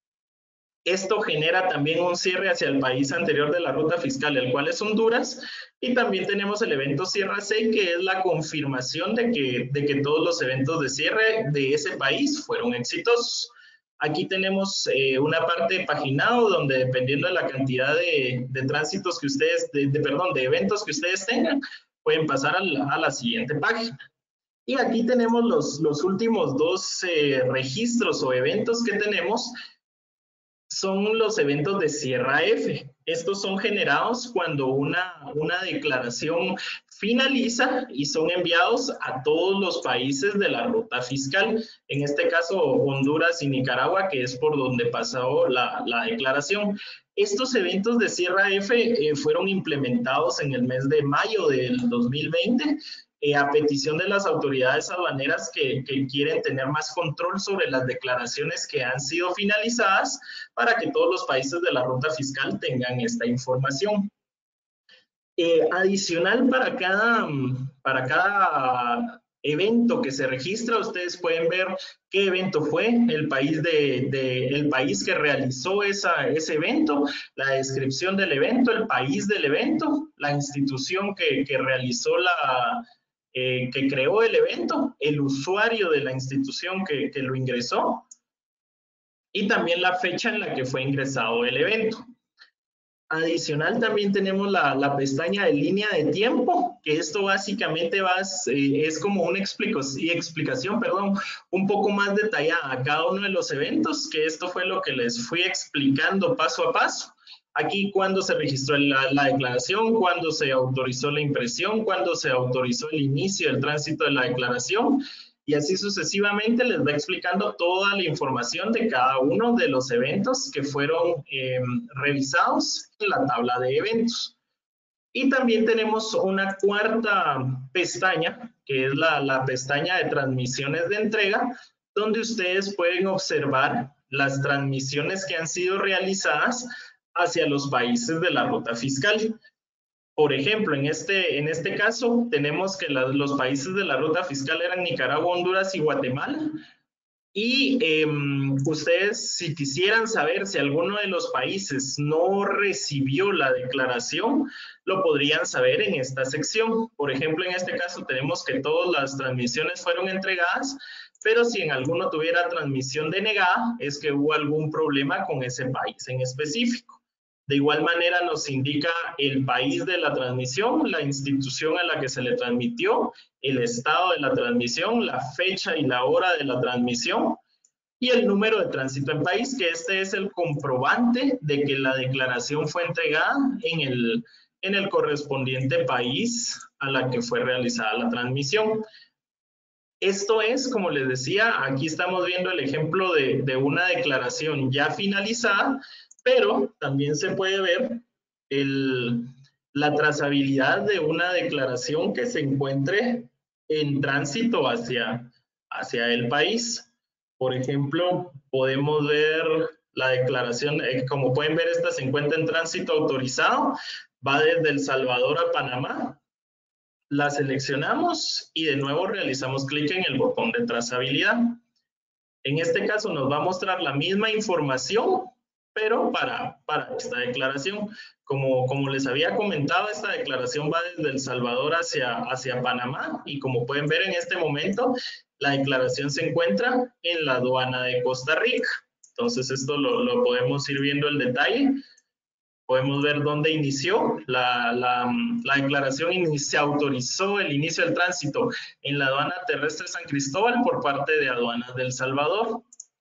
Esto genera también un cierre hacia el país anterior de la ruta fiscal, el cual es Honduras, y también tenemos el evento cierre C, que es la confirmación de que, de que todos los eventos de cierre de ese país fueron exitosos. Aquí tenemos eh, una parte de paginado donde dependiendo de la cantidad de, de tránsitos que ustedes, de, de, perdón, de eventos que ustedes tengan, pueden pasar a la, a la siguiente página. Y aquí tenemos los, los últimos dos eh, registros o eventos que tenemos, son los eventos de cierre F. Estos son generados cuando una, una declaración finaliza y son enviados a todos los países de la ruta fiscal, en este caso Honduras y Nicaragua, que es por donde pasó la, la declaración. Estos eventos de Sierra F eh, fueron implementados en el mes de mayo del dos mil veinte eh, a petición de las autoridades aduaneras que, que quieren tener más control sobre las declaraciones que han sido finalizadas para que todos los países de la ruta fiscal tengan esta información. Eh, adicional para cada, para cada evento que se registra, ustedes pueden ver qué evento fue, el país, de, de, el país que realizó esa, ese evento, la descripción del evento, el país del evento, la institución que, que realizó la, eh, que creó el evento, el usuario de la institución que, que lo ingresó y también la fecha en la que fue ingresado el evento. Adicional también tenemos la, la pestaña de línea de tiempo, que esto básicamente va, eh, es como una explicación perdón, un poco más detallada a cada uno de los eventos, que esto fue lo que les fui explicando paso a paso. Aquí cuándo se registró la, la declaración, cuándo se autorizó la impresión, cuándo se autorizó el inicio del tránsito de la declaración, y así sucesivamente les va explicando toda la información de cada uno de los eventos que fueron eh, revisados en la tabla de eventos. Y también tenemos una cuarta pestaña, que es la, la pestaña de transmisiones de entrega, donde ustedes pueden observar las transmisiones que han sido realizadas hacia los países de la ruta fiscal. Por ejemplo, en este, en este caso, tenemos que la, los países de la ruta fiscal eran Nicaragua, Honduras y Guatemala. Y eh, ustedes, si quisieran saber si alguno de los países no recibió la declaración, lo podrían saber en esta sección. Por ejemplo, en este caso tenemos que todas las transmisiones fueron entregadas, pero si en alguno tuviera transmisión denegada, es que hubo algún problema con ese país en específico. De igual manera nos indica el país de la transmisión, la institución a la que se le transmitió, el estado de la transmisión, la fecha y la hora de la transmisión y el número de tránsito en país, que este es el comprobante de que la declaración fue entregada en el, en el correspondiente país a la que fue realizada la transmisión. Esto es, como les decía, aquí estamos viendo el ejemplo de, de una declaración ya finalizada, pero también se puede ver el, la trazabilidad de una declaración que se encuentre en tránsito hacia, hacia el país. Por ejemplo, podemos ver la declaración, eh, como pueden ver, esta se encuentra en tránsito autorizado, va desde El Salvador a Panamá. La seleccionamos y de nuevo realizamos clic en el botón de trazabilidad. En este caso nos va a mostrar la misma información, pero para, para esta declaración. Como, como les había comentado, esta declaración va desde El Salvador hacia, hacia Panamá y como pueden ver en este momento, la declaración se encuentra en la aduana de Costa Rica. Entonces esto lo, lo podemos ir viendo el detalle. Podemos ver dónde inició la, la, la declaración y se autorizó el inicio del tránsito en la aduana terrestre San Cristóbal por parte de Aduanas de El Salvador.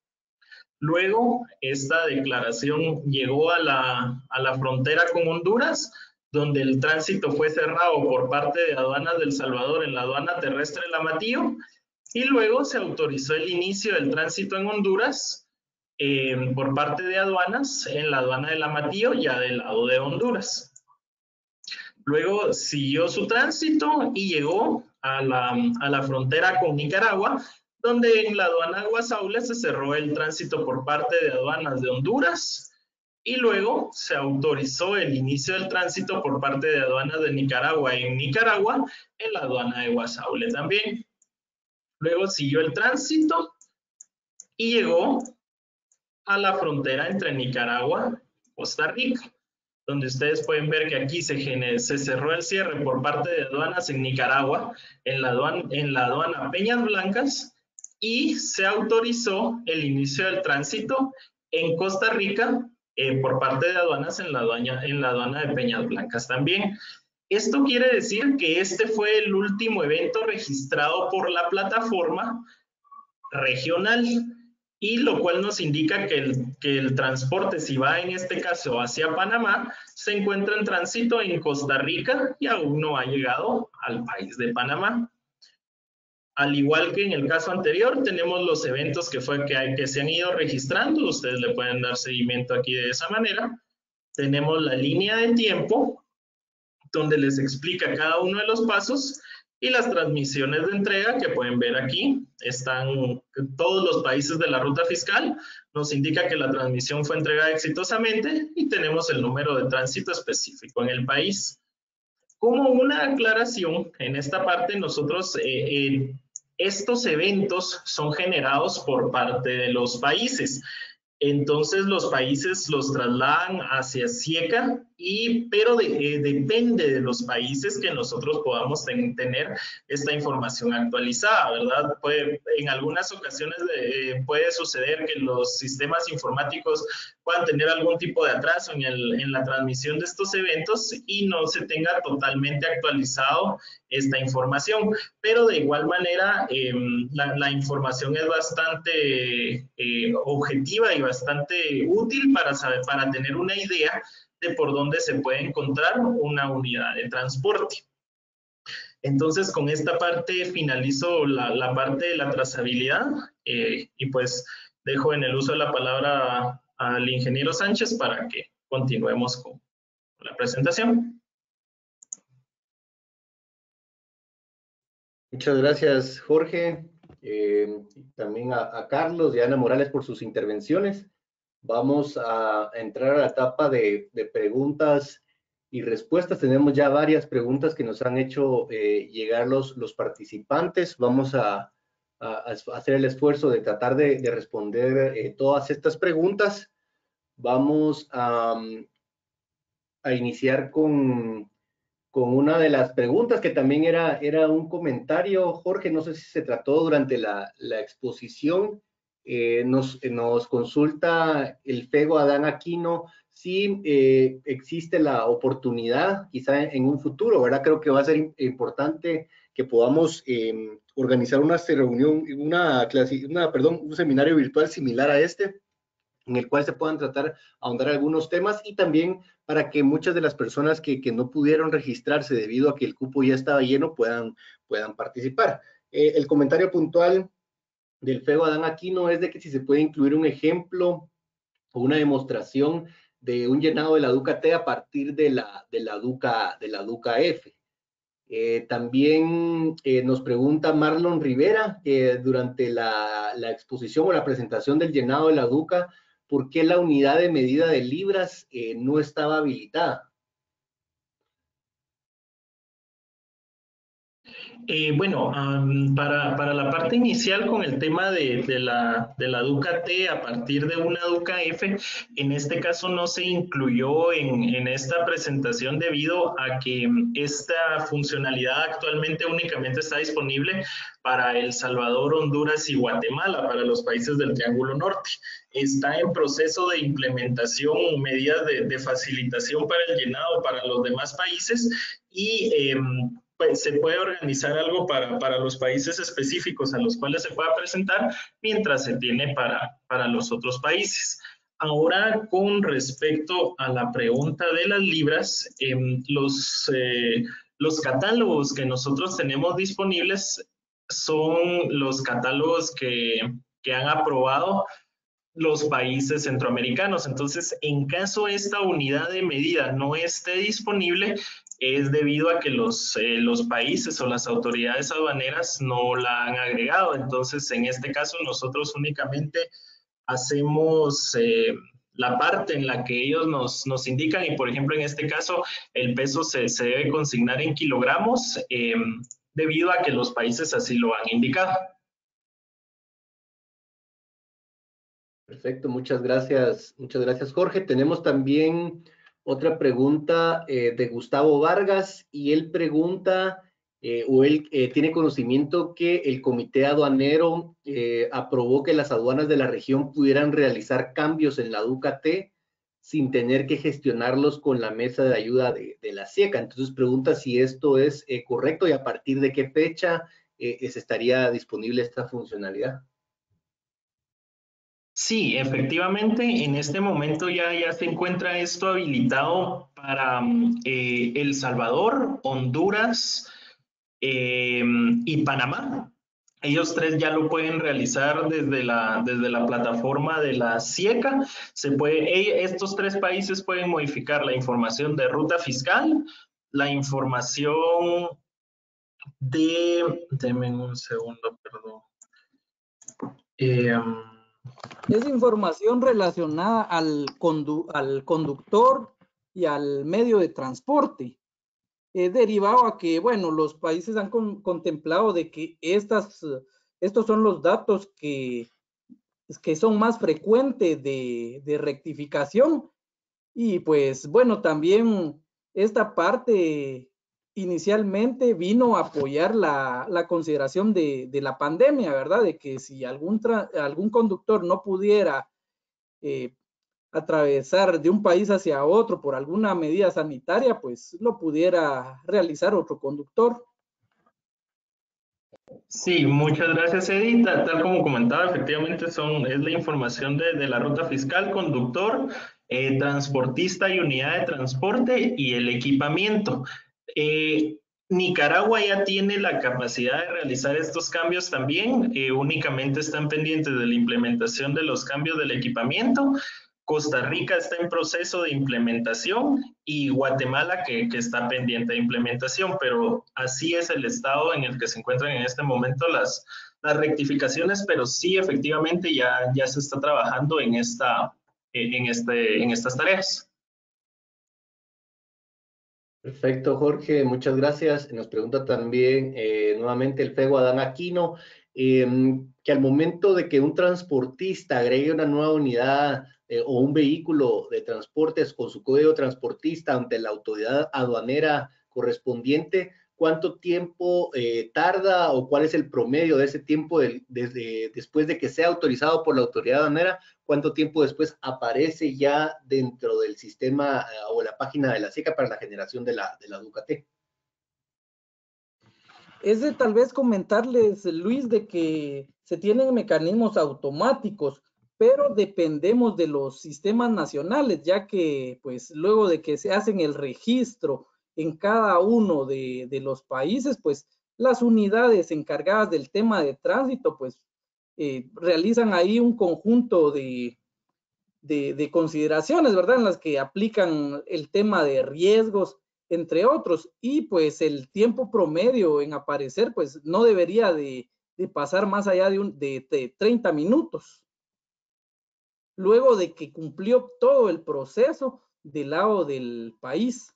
Luego, esta declaración llegó a la, a la frontera con Honduras, donde el tránsito fue cerrado por parte de Aduanas de El Salvador en la aduana terrestre El Amatillo, y luego se autorizó el inicio del tránsito en Honduras eh, por parte de aduanas en la aduana del Amatillo, ya del lado de Honduras. Luego siguió su tránsito y llegó a la, a la frontera con Nicaragua, donde en la aduana de Guasaule se cerró el tránsito por parte de aduanas de Honduras y luego se autorizó el inicio del tránsito por parte de aduanas de Nicaragua en Nicaragua en la aduana de Guasaule también. Luego siguió el tránsito y llegó a la frontera entre Nicaragua y Costa Rica, donde ustedes pueden ver que aquí se, se cerró el cierre por parte de aduanas en Nicaragua, en la aduana, en la aduana Peñas Blancas, y se autorizó el inicio del tránsito en Costa Rica eh, por parte de aduanas en la, aduana, en la aduana de Peñas Blancas también. Esto quiere decir que este fue el último evento registrado por la plataforma regional. y lo cual nos indica que el, que el transporte, si va en este caso hacia Panamá, se encuentra en tránsito en Costa Rica y aún no ha llegado al país de Panamá. Al igual que en el caso anterior, tenemos los eventos que, fue que, hay, que se han ido registrando, ustedes le pueden dar seguimiento aquí de esa manera. Tenemos la línea de tiempo, donde les explica cada uno de los pasos, y las transmisiones de entrega que pueden ver aquí. Están todos los países de la ruta fiscal, nos indica que la transmisión fue entregada exitosamente y tenemos el número de tránsito específico en el país. Como una aclaración, en esta parte nosotros, eh, eh, estos eventos son generados por parte de los países. Entonces los países los trasladan hacia SIECA, y, pero de, eh, depende de los países que nosotros podamos ten, tener esta información actualizada, ¿verdad? Puede, en algunas ocasiones eh, puede suceder que los sistemas informáticos puedan tener algún tipo de atraso en, el, en la transmisión de estos eventos y no se tenga totalmente actualizado esta información, pero de igual manera eh, la, la información es bastante eh, objetiva y bastante útil para, saber, para tener una idea de por dónde se puede encontrar una unidad de transporte. Entonces, con esta parte finalizo la, la parte de la trazabilidad eh, y pues dejo en el uso de la palabra al ingeniero Sánchez para que continuemos con la presentación. Muchas gracias, Jorge. Eh, también a, a Carlos y a Ana Morales por sus intervenciones. Vamos a entrar a la etapa de, de preguntas y respuestas. Tenemos ya varias preguntas que nos han hecho eh, llegar los, los participantes. Vamos a, a, a hacer el esfuerzo de tratar de, de responder eh, todas estas preguntas. Vamos a, a iniciar con, con una de las preguntas que también era, era un comentario, Jorge, no sé si se trató durante la, la exposición. Eh, nos, nos consulta el Fego Adán Aquino si eh, existe la oportunidad, quizá en, en un futuro, ¿verdad? Creo que va a ser importante que podamos eh, organizar una reunión, una clase, una, perdón, un seminario virtual similar a este, en el cual se puedan tratar, ahondar algunos temas, y también para que muchas de las personas que, que no pudieron registrarse debido a que el cupo ya estaba lleno puedan, puedan participar. Eh, el comentario puntual del Fego Adán Aquino es de que si se puede incluir un ejemplo o una demostración de un llenado de la Duca T a partir de la, de la, Duca, de la Duca F. Eh, también eh, nos pregunta Marlon Rivera, que durante la, la exposición o la presentación del llenado de la Duca, ¿por qué la unidad de medida de libras eh, no estaba habilitada? Eh, bueno, um, para, para la parte inicial con el tema de, de, la, de la Duca T a partir de una Duca F, en este caso no se incluyó en, en esta presentación debido a que esta funcionalidad actualmente únicamente está disponible para El Salvador, Honduras y Guatemala, para los países del Triángulo Norte. Está en proceso de implementación, medidas de, de facilitación para el llenado para los demás países, y eh, pues, se puede organizar algo para, para los países específicos a los cuales se pueda presentar, mientras se tiene para, para los otros países. Ahora, con respecto a la pregunta de las libras, eh, los, eh, los catálogos que nosotros tenemos disponibles son los catálogos que, que han aprobado los países centroamericanos. Entonces, en caso esta unidad de medida no esté disponible, es debido a que los, eh, los países o las autoridades aduaneras no la han agregado. Entonces, en este caso, nosotros únicamente hacemos eh, la parte en la que ellos nos, nos indican, y por ejemplo, en este caso, el peso se, se debe consignar en kilogramos, eh, debido a que los países así lo han indicado. Perfecto, muchas gracias, muchas gracias, Jorge. Tenemos también otra pregunta eh, de Gustavo Vargas, y él pregunta, eh, o él eh, tiene conocimiento que el Comité Aduanero eh, aprobó que las aduanas de la región pudieran realizar cambios en la Duca T sin tener que gestionarlos con la mesa de ayuda de, de la SIECA. Entonces pregunta si esto es eh, correcto y a partir de qué fecha eh, se estaría disponible esta funcionalidad. Sí, efectivamente, en este momento ya, ya se encuentra esto habilitado para eh, El Salvador, Honduras eh, y Panamá. Ellos tres ya lo pueden realizar desde la, desde la plataforma de la SIECA. Se puede, estos tres países pueden modificar la información de ruta fiscal, la información de... Denme un segundo, perdón. Eh, Es información relacionada al, condu al conductor y al medio de transporte. Eh, derivado a que, bueno, los países han con, contemplado de que estas, estos son los datos que, que son más frecuentes de, de rectificación. Y pues, bueno, también esta parte inicialmente vino a apoyar la, la consideración de, de la pandemia, ¿verdad? De que si algún, tra, algún conductor no pudiera eh, atravesar de un país hacia otro por alguna medida sanitaria, pues lo pudiera realizar otro conductor. Sí, muchas gracias, Edith. Tal como comentaba, efectivamente son, es la información de, de la ruta fiscal, conductor, eh, transportista y unidad de transporte y el equipamiento. Eh, Nicaragua ya tiene la capacidad de realizar estos cambios también, eh, únicamente están pendientes de la implementación de los cambios del equipamiento. Costa Rica está en proceso de implementación y Guatemala que, que está pendiente de implementación, pero así es el estado en el que se encuentran en este momento las, las rectificaciones, pero sí efectivamente ya, ya se está trabajando en, esta, en, este, en estas tareas. Perfecto, Jorge, muchas gracias. Nos pregunta también eh, nuevamente el Fego Adán Aquino, eh, que al momento de que un transportista agregue una nueva unidad eh, o un vehículo de transportes con su código transportista ante la autoridad aduanera correspondiente, ¿cuánto tiempo eh, tarda o cuál es el promedio de ese tiempo de, desde después de que sea autorizado por la autoridad aduanera? ¿Cuánto tiempo después aparece ya dentro del sistema uh, o la página de la SIECA para la generación de la, de la Ducate? Es de tal vez comentarles, Luis, de que se tienen mecanismos automáticos, pero dependemos de los sistemas nacionales, ya que pues luego de que se hacen el registro en cada uno de, de los países, pues las unidades encargadas del tema de tránsito, pues eh, realizan ahí un conjunto de, de, de consideraciones, ¿verdad? En las que aplican el tema de riesgos, entre otros, y pues el tiempo promedio en aparecer, pues no debería de, de pasar más allá de, un, de, de treinta minutos. Luego de que cumplió todo el proceso del lado del país.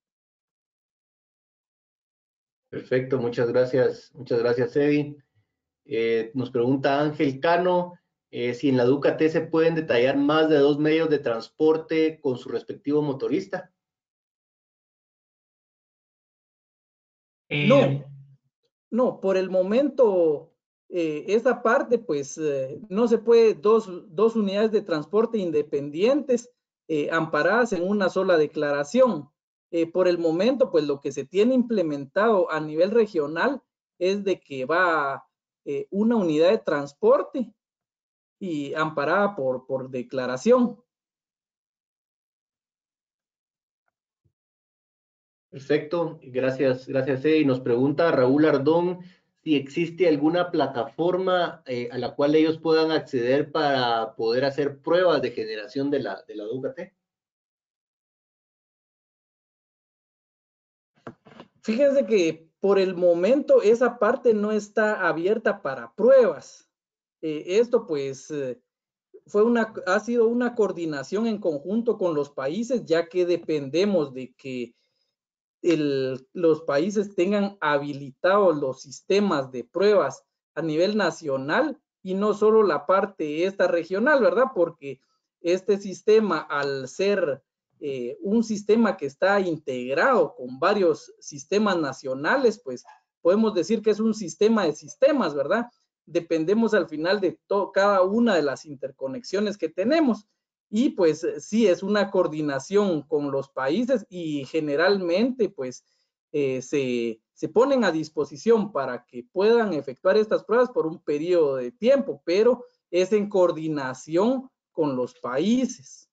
Perfecto, muchas gracias, muchas gracias, Eddie. Eh, nos pregunta Ángel Cano eh, si en la Ducate se pueden detallar más de dos medios de transporte con su respectivo motorista. Eh, no, no, por el momento eh, esa parte pues eh, no se puede, dos, dos unidades de transporte independientes eh, amparadas en una sola declaración. Eh, por el momento pues lo que se tiene implementado a nivel regional es de que va eh, una unidad de transporte y amparada por, por declaración. Perfecto, gracias, gracias, Eddie. Nos pregunta Raúl Ardón si existe alguna plataforma eh, a la cual ellos puedan acceder para poder hacer pruebas de generación de la, de la Ducate. Fíjense que por el momento esa parte no está abierta para pruebas. Eh, esto pues eh, fue una, ha sido una coordinación en conjunto con los países, ya que dependemos de que el, los países tengan habilitados los sistemas de pruebas a nivel nacional y no solo la parte esta regional, ¿verdad? Porque este sistema, al ser eh, un sistema que está integrado con varios sistemas nacionales, pues podemos decir que es un sistema de sistemas, ¿verdad? Dependemos al final de to- cada una de las interconexiones que tenemos. Y pues sí, es una coordinación con los países y generalmente pues eh, se, se ponen a disposición para que puedan efectuar estas pruebas por un periodo de tiempo, pero es en coordinación con los países.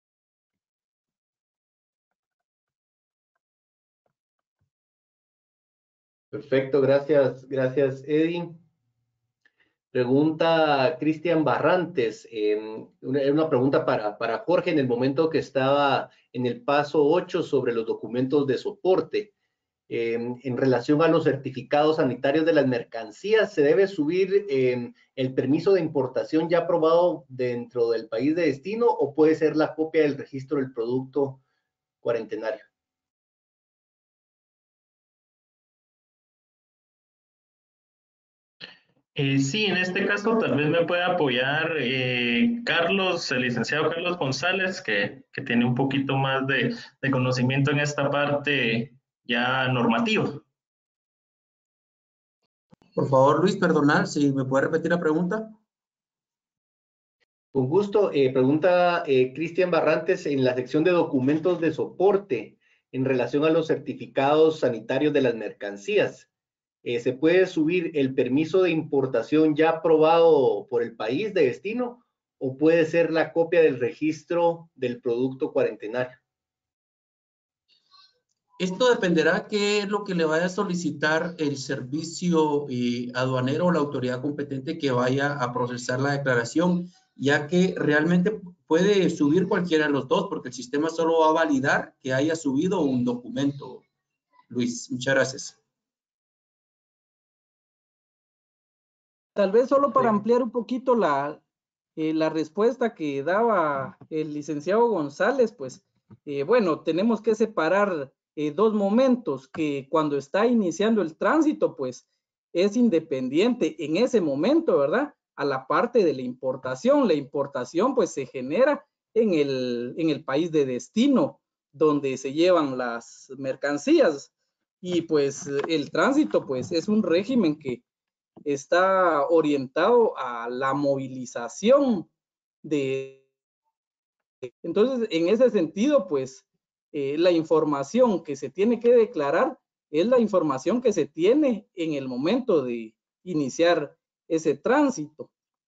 Perfecto, gracias, gracias, Eddie. Pregunta Cristian Barrantes, eh, una, una pregunta para, para Jorge en el momento que estaba en el paso ocho sobre los documentos de soporte. Eh, en relación a los certificados sanitarios de las mercancías, ¿se debe subir eh, el permiso de importación ya aprobado dentro del país de destino o puede ser la copia del registro del producto cuarentenario? Eh, sí, en este caso tal vez me pueda apoyar eh, Carlos, el licenciado Carlos González, que, que tiene un poquito más de, de conocimiento en esta parte ya normativa. Por favor, Luis, perdonar, si me puede repetir la pregunta. Con gusto. Eh, pregunta eh, Cristian Barrantes en la sección de documentos de soporte en relación a los certificados sanitarios de las mercancías. Eh, ¿Se puede subir el permiso de importación ya aprobado por el país de destino o puede ser la copia del registro del producto cuarentenario? Esto dependerá qué es lo que le vaya a solicitar el servicio eh, aduanero o la autoridad competente que vaya a procesar la declaración, ya que realmente puede subir cualquiera de los dos, porque el sistema solo va a validar que haya subido un documento. Luis, muchas gracias. Tal vez solo para ampliar un poquito la, eh, la respuesta que daba el licenciado González, pues, eh, bueno, tenemos que separar eh, dos momentos, que cuando está iniciando el tránsito, pues, es independiente en ese momento, ¿verdad? A la parte de la importación. La importación, pues, se genera en el, en el país de destino, donde se llevan las mercancías. Y, pues, el tránsito, pues, es un régimen que está orientado a la movilización de... Entonces, en ese sentido, pues, eh, la información que se tiene que declarar es la información que se tiene en el momento de iniciar ese tránsito.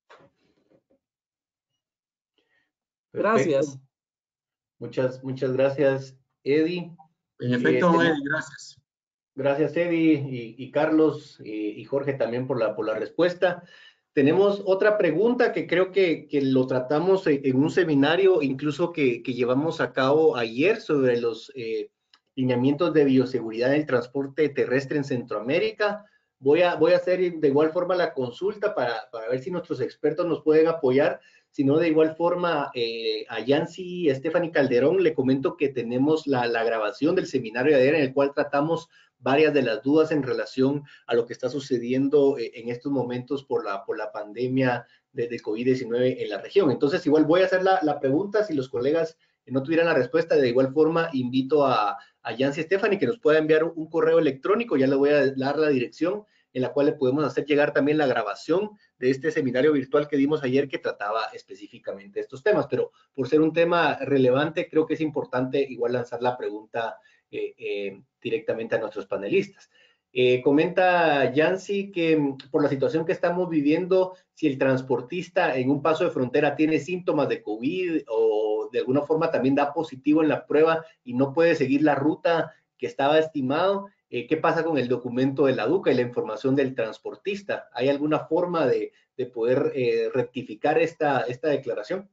Gracias. Perfecto. Muchas, muchas gracias, Eddie. En efecto, Eh, Eddie, gracias. Gracias, Eddie y, y Carlos y, y Jorge también por la, por la respuesta. Tenemos otra pregunta que creo que, que lo tratamos en, en un seminario, incluso que, que llevamos a cabo ayer sobre los eh, lineamientos de bioseguridad en el transporte terrestre en Centroamérica. Voy a, voy a hacer de igual forma la consulta para, para ver si nuestros expertos nos pueden apoyar. Si no, de igual forma, eh, a Yancy Stephanie Calderón le comento que tenemos la, la grabación del seminario de ayer en el cual tratamos varias de las dudas en relación a lo que está sucediendo en estos momentos por la, por la pandemia de, de COVID diecinueve en la región. Entonces, igual voy a hacer la, la pregunta, si los colegas no tuvieran la respuesta, de igual forma invito a, a Yancy Stephanie que nos pueda enviar un, un correo electrónico, ya le voy a dar la dirección en la cual le podemos hacer llegar también la grabación de este seminario virtual que dimos ayer que trataba específicamente estos temas, pero por ser un tema relevante, creo que es importante igual lanzar la pregunta Eh, eh, directamente a nuestros panelistas. Eh, comenta Yancy que por la situación que estamos viviendo, si el transportista en un paso de frontera tiene síntomas de COVID o de alguna forma también da positivo en la prueba y no puede seguir la ruta que estaba estimado, eh, ¿qué pasa con el documento de la DUCA y la información del transportista? ¿Hay alguna forma de, de poder eh, rectificar esta, esta declaración?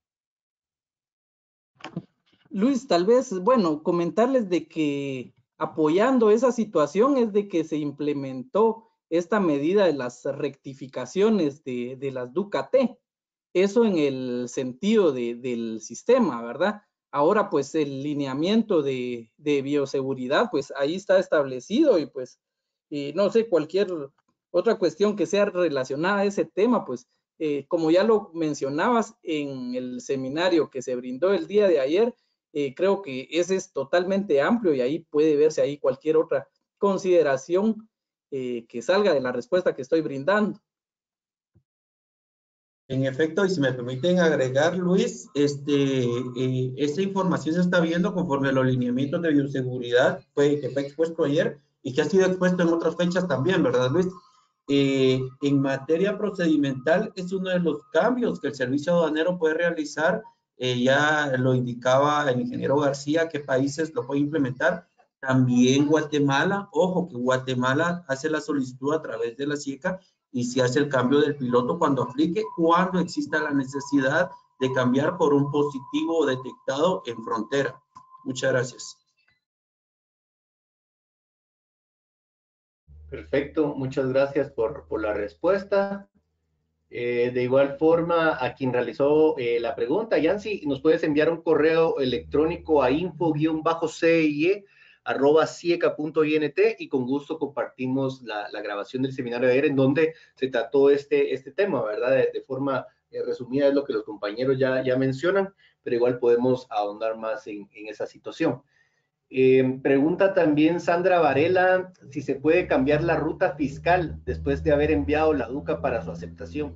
Luis, tal vez, bueno, comentarles de que apoyando esa situación es de que se implementó esta medida de las rectificaciones de, de las DUCA-T. Eso en el sentido de, del sistema, ¿verdad? Ahora, pues, el lineamiento de, de bioseguridad, pues, ahí está establecido y, pues, y no sé, cualquier otra cuestión que sea relacionada a ese tema, pues, eh, como ya lo mencionabas en el seminario que se brindó el día de ayer, Eh, creo que ese es totalmente amplio y ahí puede verse ahí cualquier otra consideración eh, que salga de la respuesta que estoy brindando. En efecto, y si me permiten agregar, Luis, este, eh, esta información se está viendo conforme a los lineamientos de bioseguridad fue, que fue expuesto ayer y que ha sido expuesto en otras fechas también, ¿verdad, Luis? Eh, en materia procedimental, es uno de los cambios que el servicio aduanero puede realizar. Eh, ya lo indicaba el ingeniero García, qué países lo puede implementar. También Guatemala, ojo que Guatemala hace la solicitud a través de la SIECA y se hace el cambio del piloto cuando aplique, cuando exista la necesidad de cambiar por un positivo detectado en frontera. Muchas gracias. Perfecto, muchas gracias por, por la respuesta. Eh, de igual forma, a quien realizó eh, la pregunta, Yancy, nos puedes enviar un correo electrónico a info-cie arroba sieca punto int y con gusto compartimos la, la grabación del seminario de ayer en donde se trató este, este tema, ¿verdad? De, de forma eh, resumida es lo que los compañeros ya, ya mencionan, pero igual podemos ahondar más en, en esa situación. Eh, pregunta también Sandra Varela si se puede cambiar la ruta fiscal después de haber enviado la DUCA para su aceptación.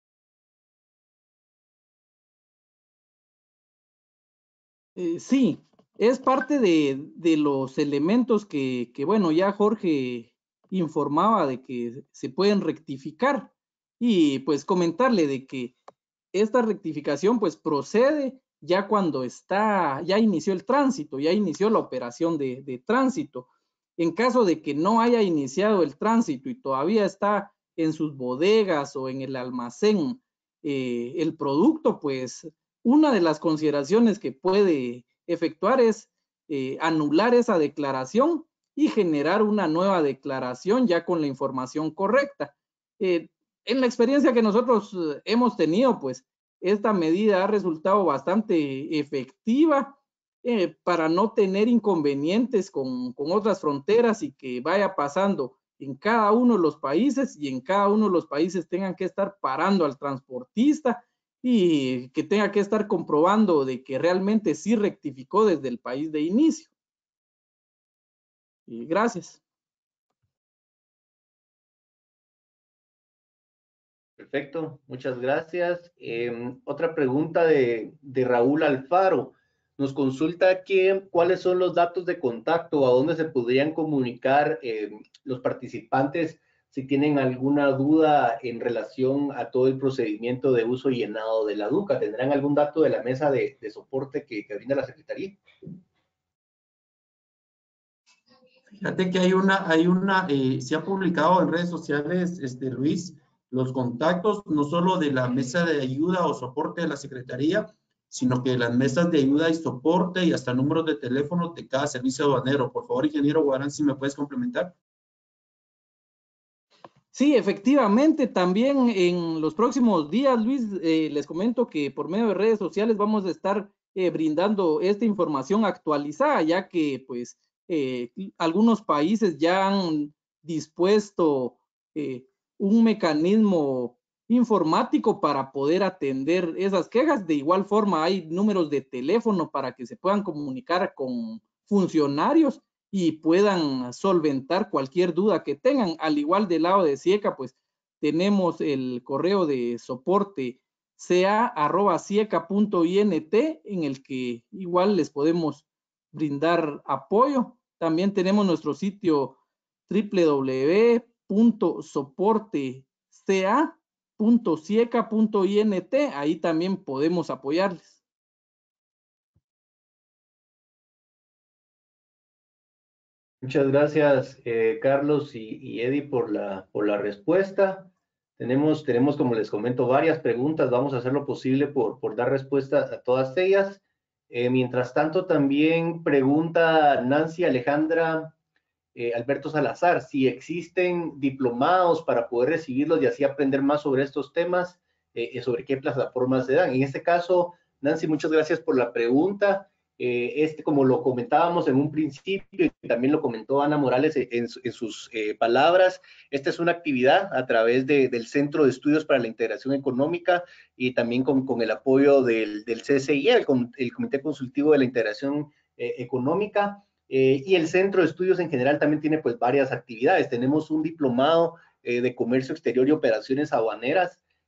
Eh, sí, es parte de, de los elementos que, que, bueno, ya Jorge informaba de que se pueden rectificar y pues comentarle de que esta rectificación pues procede ya cuando está, ya inició el tránsito, ya inició la operación de, de tránsito. En caso de que no haya iniciado el tránsito y todavía está en sus bodegas o en el almacén eh, el producto, pues una de las consideraciones que puede efectuar es eh, anular esa declaración y generar una nueva declaración ya con la información correcta. Eh, en la experiencia que nosotros eh, hemos tenido, pues esta medida ha resultado bastante efectiva eh, para no tener inconvenientes con, con otras fronteras y que vaya pasando en cada uno de los países y en cada uno de los países tengan que estar parando al transportista y que tenga que estar comprobando de que realmente sí rectificó desde el país de inicio. Y gracias. Perfecto, muchas gracias. Eh, otra pregunta de, de Raúl Alfaro. Nos consulta que cuáles son los datos de contacto, a dónde se podrían comunicar eh, los participantes si tienen alguna duda en relación a todo el procedimiento de uso y llenado de la DUCA. ¿Tendrán algún dato de la mesa de, de soporte que, que brinda la Secretaría? Fíjate que hay una, hay una, eh, se ha publicado en redes sociales, este, Luis, los contactos no solo de la mesa de ayuda o soporte de la Secretaría, sino que las mesas de ayuda y soporte y hasta números de teléfono de cada servicio aduanero. Por favor, ingeniero Guarán, si me puedes complementar. Sí, efectivamente, también en los próximos días, Luis, eh, les comento que por medio de redes sociales vamos a estar eh, brindando esta información actualizada, ya que pues eh, algunos países ya han dispuesto eh, un mecanismo informático para poder atender esas quejas. De igual forma, hay números de teléfono para que se puedan comunicar con funcionarios y puedan solventar cualquier duda que tengan. Al igual del lado de SIECA, pues tenemos el correo de soporte ca arroba sieca punto int en el que igual les podemos brindar apoyo. También tenemos nuestro sitio doble u doble u doble u punto soporte ca punto sieca punto int, ahí también podemos apoyarles. Muchas gracias, eh, Carlos y, y Eddie, por la, por la respuesta. Tenemos, tenemos, como les comento, varias preguntas. Vamos a hacer lo posible por, por dar respuesta a todas ellas. Eh, mientras tanto, también pregunta Nancy Alejandra eh, Alberto Salazar si existen diplomados para poder recibirlos y así aprender más sobre estos temas, eh, sobre qué plataformas se dan. En este caso, Nancy, muchas gracias por la pregunta. Eh, este, como lo comentábamos en un principio y también lo comentó Ana Morales en, en sus eh, palabras, esta es una actividad a través de, del Centro de Estudios para la Integración Económica y también con, con el apoyo del, del C C I E, el, el Comité Consultivo de la Integración eh, Económica. Eh, y el Centro de Estudios en general también tiene pues varias actividades. Tenemos un diplomado eh, de Comercio Exterior y Operaciones Aduaneras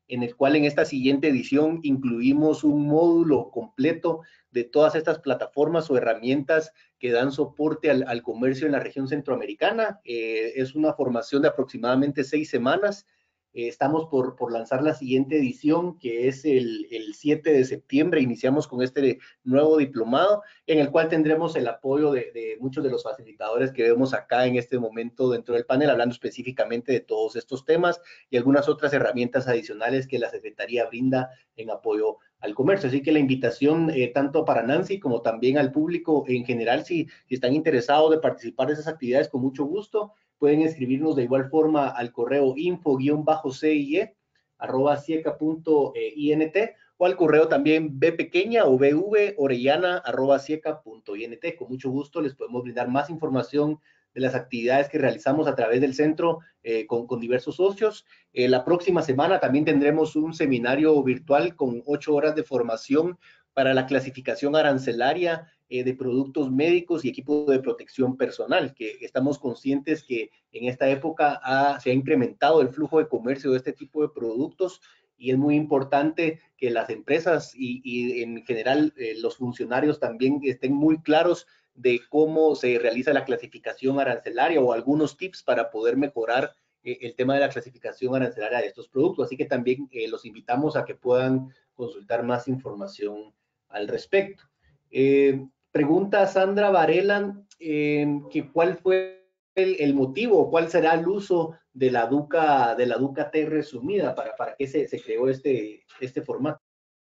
en el cual en esta siguiente edición incluimos un módulo completo de todas estas plataformas o herramientas que dan soporte al, al comercio en la región centroamericana. Eh, es una formación de aproximadamente seis semanas. Eh, estamos por, por lanzar la siguiente edición, que es el, el siete de septiembre. Iniciamos con este nuevo diplomado, en el cual tendremos el apoyo de, de muchos de los facilitadores que vemos acá en este momento dentro del panel, hablando específicamente de todos estos temas y algunas otras herramientas adicionales que la Secretaría brinda en apoyo al comercio. Así que la invitación eh, tanto para Nancy como también al público en general, si, si están interesados de participar de esas actividades, con mucho gusto. Pueden escribirnos de igual forma al correo info-cie arroba sieca punto int o al correo también b pequeña o bv orellana arroba sieca punto int. Con mucho gusto les podemos brindar más información de las actividades que realizamos a través del centro eh, con, con diversos socios. Eh, la próxima semana también tendremos un seminario virtual con ocho horas de formación para la clasificación arancelaria eh, de productos médicos y equipo de protección personal, que estamos conscientes que en esta época ha, se ha incrementado el flujo de comercio de este tipo de productos y es muy importante que las empresas y, y en general eh, los funcionarios también estén muy claros de cómo se realiza la clasificación arancelaria o algunos tips para poder mejorar eh, el tema de la clasificación arancelaria de estos productos. Así que también eh, los invitamos a que puedan consultar más información al respecto. Eh, pregunta Sandra Varela eh, que cuál fue el, el motivo, cuál será el uso de la DUCA, de la DUCA T resumida, para, para qué se, se creó este, este formato.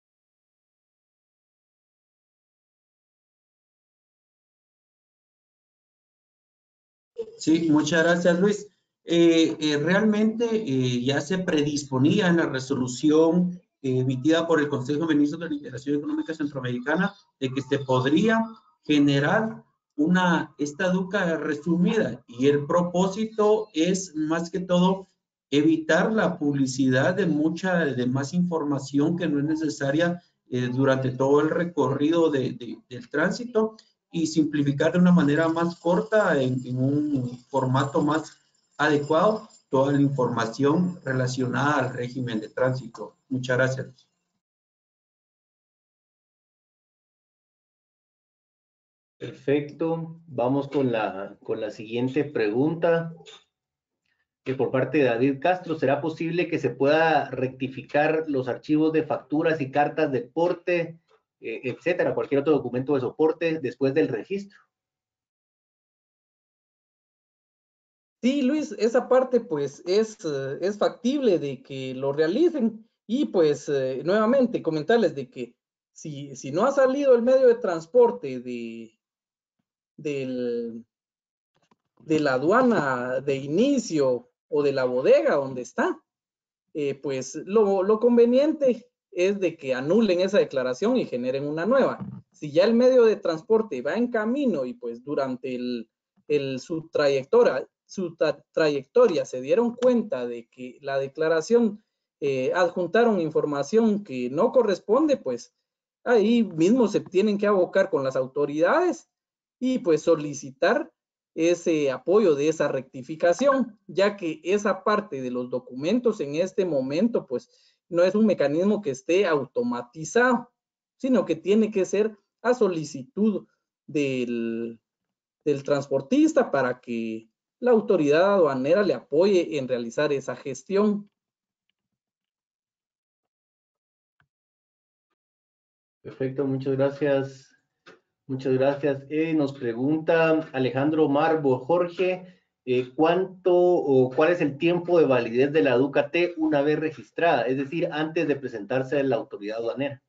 Sí, muchas gracias, Luis. Eh, eh, realmente eh, ya se predisponía en la resolución eh, emitida por el Consejo de Ministros de la Integración Económica Centroamericana de que se podría generar una, esta DUCA resumida, y el propósito es más que todo evitar la publicidad de mucha, de más información que no es necesaria eh, durante todo el recorrido de, de, del tránsito, y simplificar de una manera más corta en, en un formato más adecuado toda la información relacionada al régimen de tránsito. Muchas gracias. Perfecto. Vamos con la, con la siguiente pregunta, que por parte de David Castro: ¿será posible que se pueda rectificar los archivos de facturas y cartas de porte, eh, etcétera, cualquier otro documento de soporte después del registro? Sí, Luis, esa parte pues es, eh, es factible de que lo realicen, y pues eh, nuevamente comentarles de que si, si no ha salido el medio de transporte de, del, de la aduana de inicio o de la bodega donde está, eh, pues lo, lo conveniente es de que anulen esa declaración y generen una nueva. Si ya el medio de transporte va en camino y pues durante el, el, su trayectoria, su tra trayectoria se dieron cuenta de que la declaración eh, adjuntaron información que no corresponde, pues ahí mismo se tienen que abocar con las autoridades y pues solicitar ese apoyo de esa rectificación, ya que esa parte de los documentos en este momento pues no es un mecanismo que esté automatizado, sino que tiene que ser a solicitud del, del transportista para que la autoridad aduanera le apoye en realizar esa gestión. Perfecto, muchas gracias. Muchas gracias. Eh, nos pregunta Alejandro Marbo Jorge, eh, ¿cuánto o cuál es el tiempo de validez de la DUCA T una vez registrada? Es decir, antes de presentarse a la autoridad aduanera.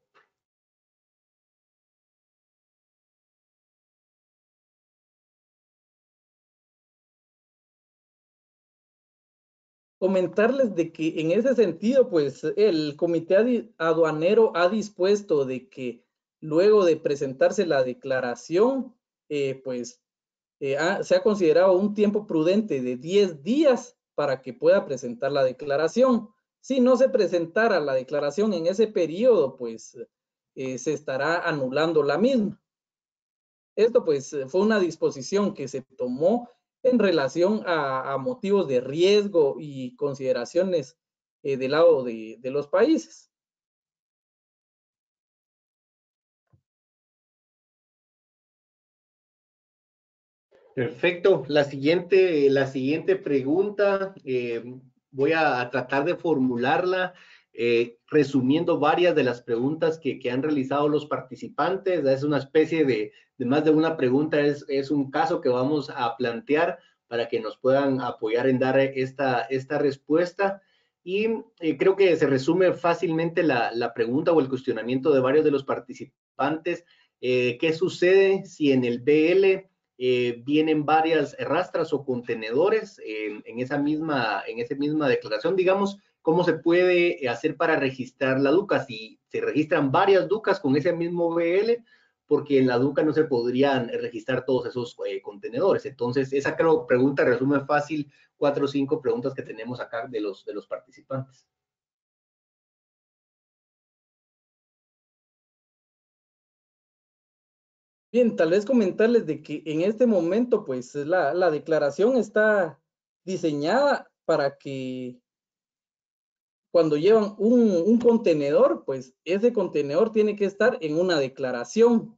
Comentarles de que en ese sentido, pues el comité aduanero ha dispuesto de que luego de presentarse la declaración, eh, pues eh, ha, se ha considerado un tiempo prudente de diez días para que pueda presentar la declaración. Si no se presentara la declaración en ese periodo, pues eh, se estará anulando la misma. Esto pues fue una disposición que se tomó en relación a, a motivos de riesgo y consideraciones eh, del lado de, de los países. Perfecto. La siguiente, la siguiente pregunta, eh, voy a, a tratar de formularla eh, resumiendo varias de las preguntas que, que han realizado los participantes. Es una especie de, de más de una pregunta, es, es un caso que vamos a plantear para que nos puedan apoyar en dar esta, esta respuesta. Y eh, creo que se resume fácilmente la, la pregunta o el cuestionamiento de varios de los participantes. Eh, ¿Qué sucede si en el B L Eh, vienen varias rastras o contenedores eh, en esa misma, en esa misma declaración, digamos, cómo se puede hacer para registrar la DUCA? Si se registran varias DUCAs con ese mismo B L, porque en la DUCA no se podrían registrar todos esos eh, contenedores. Entonces, esa creo pregunta resume fácil cuatro o cinco preguntas que tenemos acá de los, de los participantes. Bien, tal vez comentarles de que en este momento, pues la, la declaración está diseñada para que cuando llevan un, un contenedor, pues ese contenedor tiene que estar en una declaración.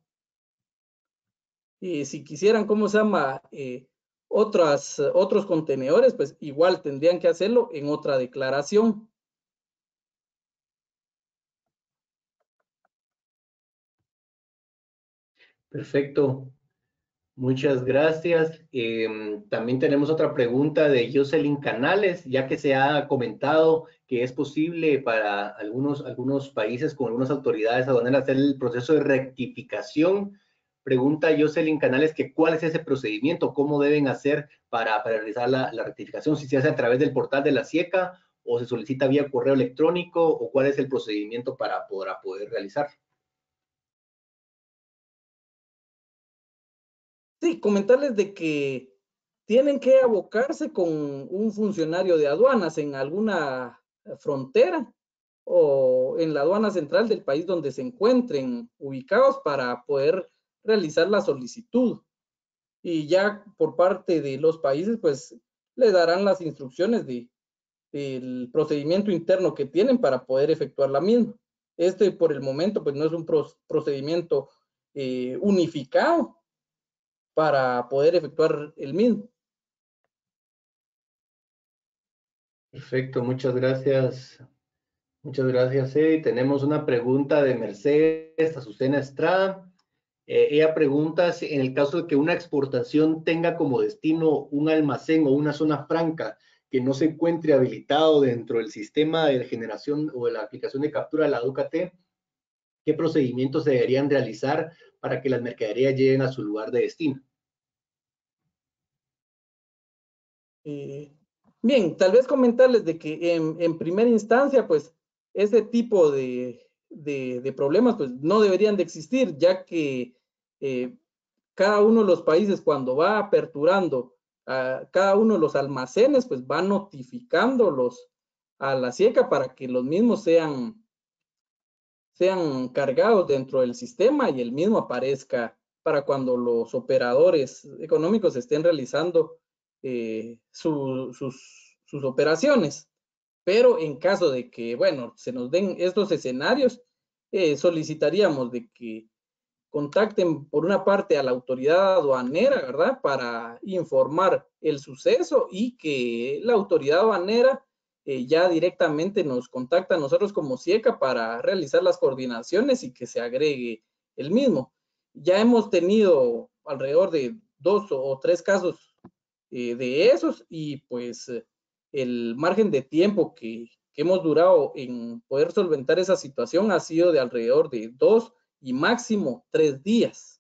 Y si quisieran, ¿cómo se llama? Eh, otras, otros contenedores, pues igual tendrían que hacerlo en otra declaración. Perfecto. Muchas gracias. Eh, también tenemos otra pregunta de Jocelyn Canales, ya que se ha comentado que es posible para algunos, algunos países con algunas autoridades aduaneras hacer el proceso de rectificación. Pregunta Jocelyn Canales que cuál es ese procedimiento, cómo deben hacer para, para realizar la, la rectificación, si se hace a través del portal de la SIECA o se solicita vía correo electrónico o cuál es el procedimiento para, para poder realizar. Sí, comentarles de que tienen que abocarse con un funcionario de aduanas en alguna frontera o en la aduana central del país donde se encuentren ubicados para poder realizar la solicitud. Y ya por parte de los países, pues le darán las instrucciones de, del procedimiento interno que tienen para poder efectuar la misma. Este por el momento, pues no es un procedimiento eh, unificado para poder efectuar el mismo. Perfecto, muchas gracias. Muchas gracias, Eddie. Tenemos una pregunta de Mercedes Azucena Estrada. Eh, ella pregunta si en el caso de que una exportación tenga como destino un almacén o una zona franca que no se encuentre habilitado dentro del sistema de generación o de la aplicación de captura de la DUCAT, ¿qué procedimientos se deberían realizar para que las mercaderías lleguen a su lugar de destino? Eh, bien, tal vez comentarles de que en, en primera instancia, pues, ese tipo de, de, de, problemas, pues, no deberían de existir, ya que eh, cada uno de los países, cuando va aperturando a cada uno de los almacenes, pues, va notificándolos a la SIECA para que los mismos sean, sean cargados dentro del sistema y el mismo aparezca para cuando los operadores económicos estén realizando eh, su, sus, sus operaciones. Pero en caso de que, bueno, se nos den estos escenarios, eh, solicitaríamos de que contacten por una parte a la autoridad aduanera, ¿verdad? Para informar el suceso y que la autoridad aduanera eh, ya directamente nos contacta a nosotros como SIECA para realizar las coordinaciones y que se agregue el mismo. Ya hemos tenido alrededor de dos o tres casos eh, de esos y pues el margen de tiempo que, que hemos durado en poder solventar esa situación ha sido de alrededor de dos y máximo tres días.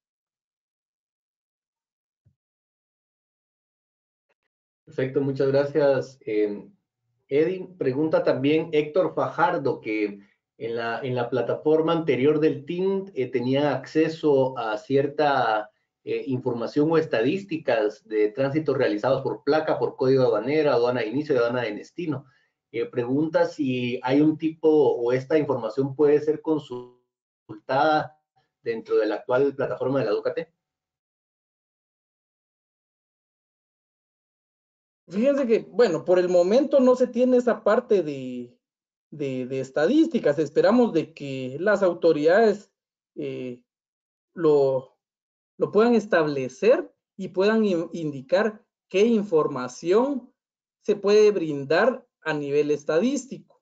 Perfecto, muchas gracias, eh, Eddie. Pregunta también Héctor Fajardo, que en la, en la plataforma anterior del T I N T eh, tenía acceso a cierta eh, información o estadísticas de tránsitos realizados por placa, por código aduanera, aduana de inicio y aduana de destino. Eh, pregunta si hay un tipo o esta información puede ser consultada dentro de la actual plataforma de la DUCAT. Fíjense que, bueno, por el momento no se tiene esa parte de, de, de estadísticas. Esperamos de que las autoridades eh, lo, lo puedan establecer y puedan in- indicar qué información se puede brindar a nivel estadístico.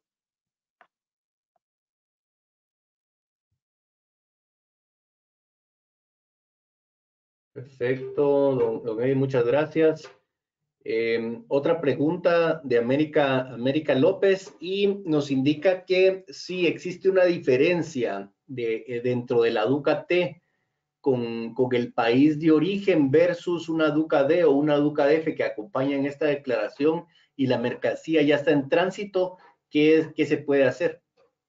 Perfecto, don, don Eddie, muchas gracias. Eh, otra pregunta de América, América López y nos indica que sí existe una diferencia de, eh, dentro de la DUCA T con, con el país de origen versus una DUCA D o una DUCA F que acompañan esta declaración y la mercancía ya está en tránsito. ¿Qué, es, qué se puede hacer?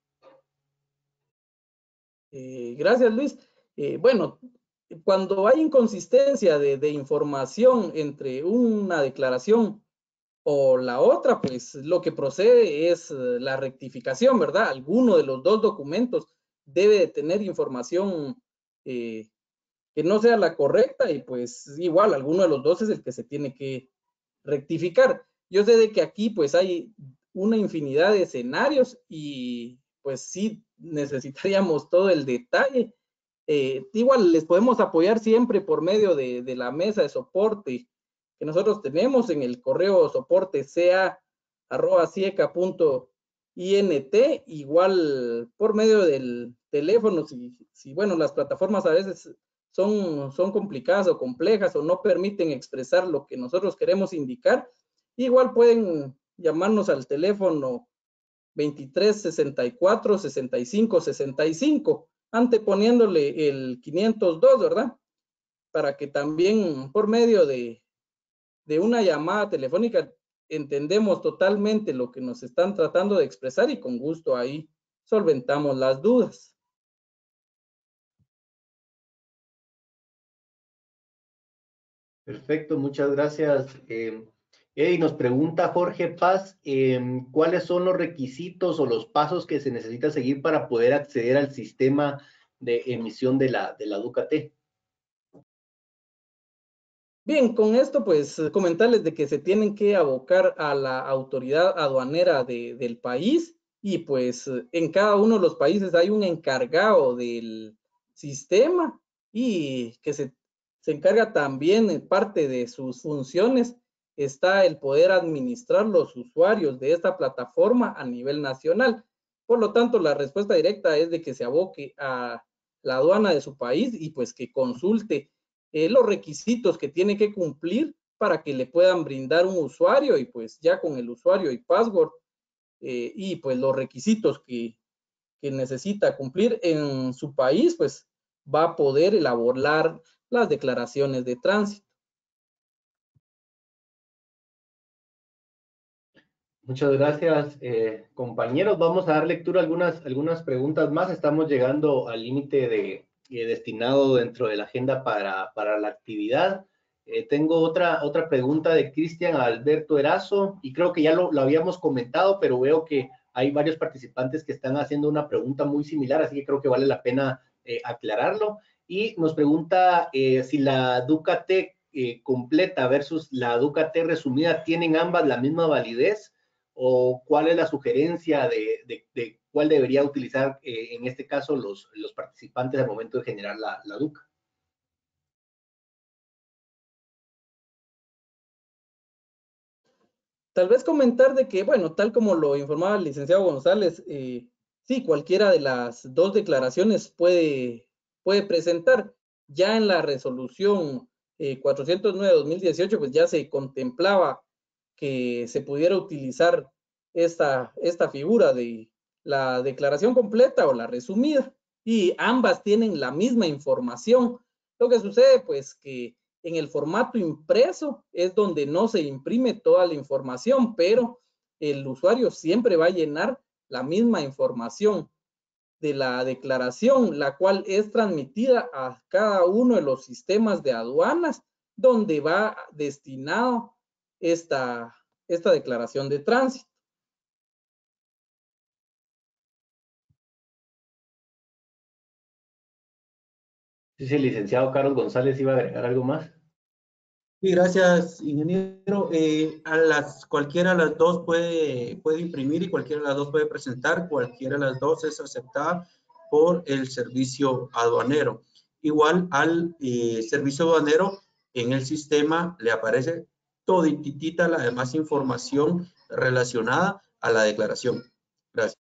Eh, gracias, Luis. Eh, bueno, cuando hay inconsistencia de, de información entre una declaración o la otra, pues lo que procede es eh, la rectificación, ¿verdad? Alguno de los dos documentos debe de tener información eh, que no sea la correcta y pues igual alguno de los dos es el que se tiene que rectificar. Yo sé de que aquí pues hay una infinidad de escenarios y pues sí necesitaríamos todo el detalle. Eh, igual les podemos apoyar siempre por medio de, de la mesa de soporte que nosotros tenemos en el correo soporte ca arroba cieca punto int, igual por medio del teléfono, si, si bueno, las plataformas a veces son, son complicadas o complejas o no permiten expresar lo que nosotros queremos indicar, igual pueden llamarnos al teléfono veintitrés sesenta y cuatro sesenta y cinco sesenta y cinco, anteponiéndole el quinientos dos, ¿verdad? Para que también por medio de, de una llamada telefónica entendemos totalmente lo que nos están tratando de expresar y con gusto ahí solventamos las dudas. Perfecto, muchas gracias. Eh, Eddie, nos pregunta Jorge Paz, eh, ¿cuáles son los requisitos o los pasos que se necesita seguir para poder acceder al sistema de emisión de la, de la DUCA T? Bien, con esto pues comentarles de que se tienen que abocar a la autoridad aduanera de, del país y pues en cada uno de los países hay un encargado del sistema y que se, se encarga también en parte de sus funciones está el poder administrar los usuarios de esta plataforma a nivel nacional. Por lo tanto, la respuesta directa es de que se aboque a la aduana de su país y pues que consulte eh, los requisitos que tiene que cumplir para que le puedan brindar un usuario y pues ya con el usuario y password eh, y pues los requisitos que, que necesita cumplir en su país, pues va a poder elaborar las declaraciones de tránsito. Muchas gracias, eh, compañeros. Vamos a dar lectura a algunas, algunas preguntas más. Estamos llegando al límite de, eh, destinado dentro de la agenda para, para la actividad. Eh, tengo otra, otra pregunta de Cristian Alberto Erazo y creo que ya lo, lo habíamos comentado, pero veo que hay varios participantes que están haciendo una pregunta muy similar, así que creo que vale la pena eh, aclararlo. Y nos pregunta eh, si la DUCA T eh, completa versus la DUCA T resumida tienen ambas la misma validez o cuál es la sugerencia de, de, de cuál debería utilizar eh, en este caso los, los participantes al momento de generar la, la DUCA. Tal vez comentar de que, bueno, tal como lo informaba el licenciado González, eh, sí, cualquiera de las dos declaraciones puede, puede presentar. Ya en la resolución eh, cuatrocientos nueve de dos mil dieciocho, pues ya se contemplaba que se pudiera utilizar esta, esta figura de la declaración completa o la resumida, y ambas tienen la misma información. Lo que sucede, pues, que en el formato impreso es donde no se imprime toda la información, pero el usuario siempre va a llenar la misma información de la declaración, la cual es transmitida a cada uno de los sistemas de aduanas donde va destinado esta, esta declaración de tránsito. Sí, sí, el licenciado Carlos González iba a agregar algo más. Sí, gracias, ingeniero. Eh, a las, cualquiera de las dos puede, puede imprimir y cualquiera de las dos puede presentar. Cualquiera de las dos es aceptada por el servicio aduanero. Igual al eh, servicio aduanero, en el sistema le aparece toditita la demás información relacionada a la declaración. Gracias.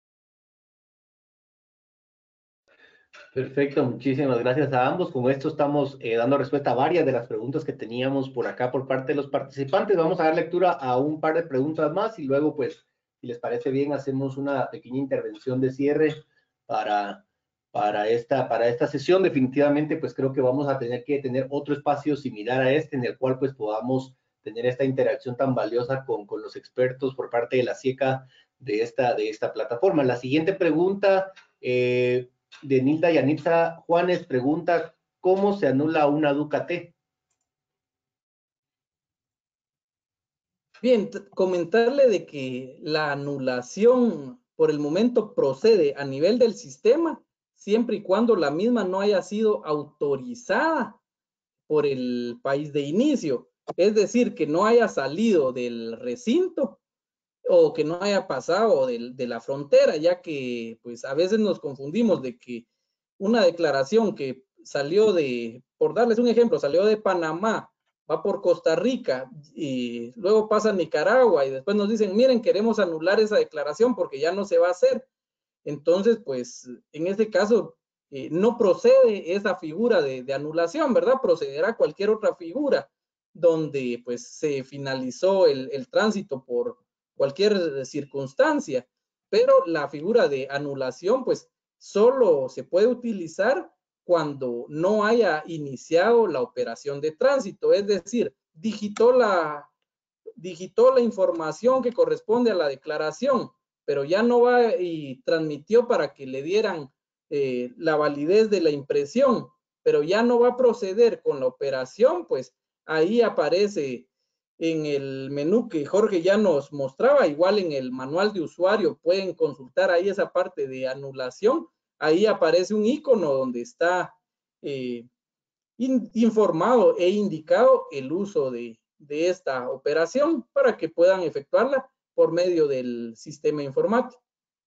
Perfecto, muchísimas gracias a ambos. Con esto estamos eh, dando respuesta a varias de las preguntas que teníamos por acá por parte de los participantes. Vamos a dar lectura a un par de preguntas más y luego, pues, si les parece bien, hacemos una pequeña intervención de cierre para, para, esta, para esta sesión. Definitivamente, pues, creo que vamos a tener que tener otro espacio similar a este en el cual, pues, podamos tener esta interacción tan valiosa con, con los expertos por parte de la SIECA de esta, de esta plataforma. La siguiente pregunta... Eh, de Nilda Yanitza Juanes pregunta, ¿cómo se anula una Ducati? Bien, comentarle de que la anulación por el momento procede a nivel del sistema, siempre y cuando la misma no haya sido autorizada por el país de inicio. Es decir, que no haya salido del recinto o que no haya pasado de, de la frontera, ya que pues a veces nos confundimos de que una declaración que salió de, por darles un ejemplo, salió de Panamá, va por Costa Rica y luego pasa a Nicaragua y después nos dicen, miren, queremos anular esa declaración porque ya no se va a hacer. Entonces, pues en este caso eh, no procede esa figura de, de anulación, ¿verdad? Procederá cualquier otra figura donde pues se finalizó el, el tránsito por cualquier circunstancia, pero la figura de anulación pues solo se puede utilizar cuando no haya iniciado la operación de tránsito, es decir, digitó la, digitó la información que corresponde a la declaración, pero ya no va y transmitió para que le dieran eh, la validez de la impresión, pero ya no va a proceder con la operación, pues ahí aparece en el menú que Jorge ya nos mostraba, igual en el manual de usuario pueden consultar ahí esa parte de anulación, ahí aparece un icono donde está eh, in, informado e indicado el uso de, de esta operación para que puedan efectuarla por medio del sistema informático.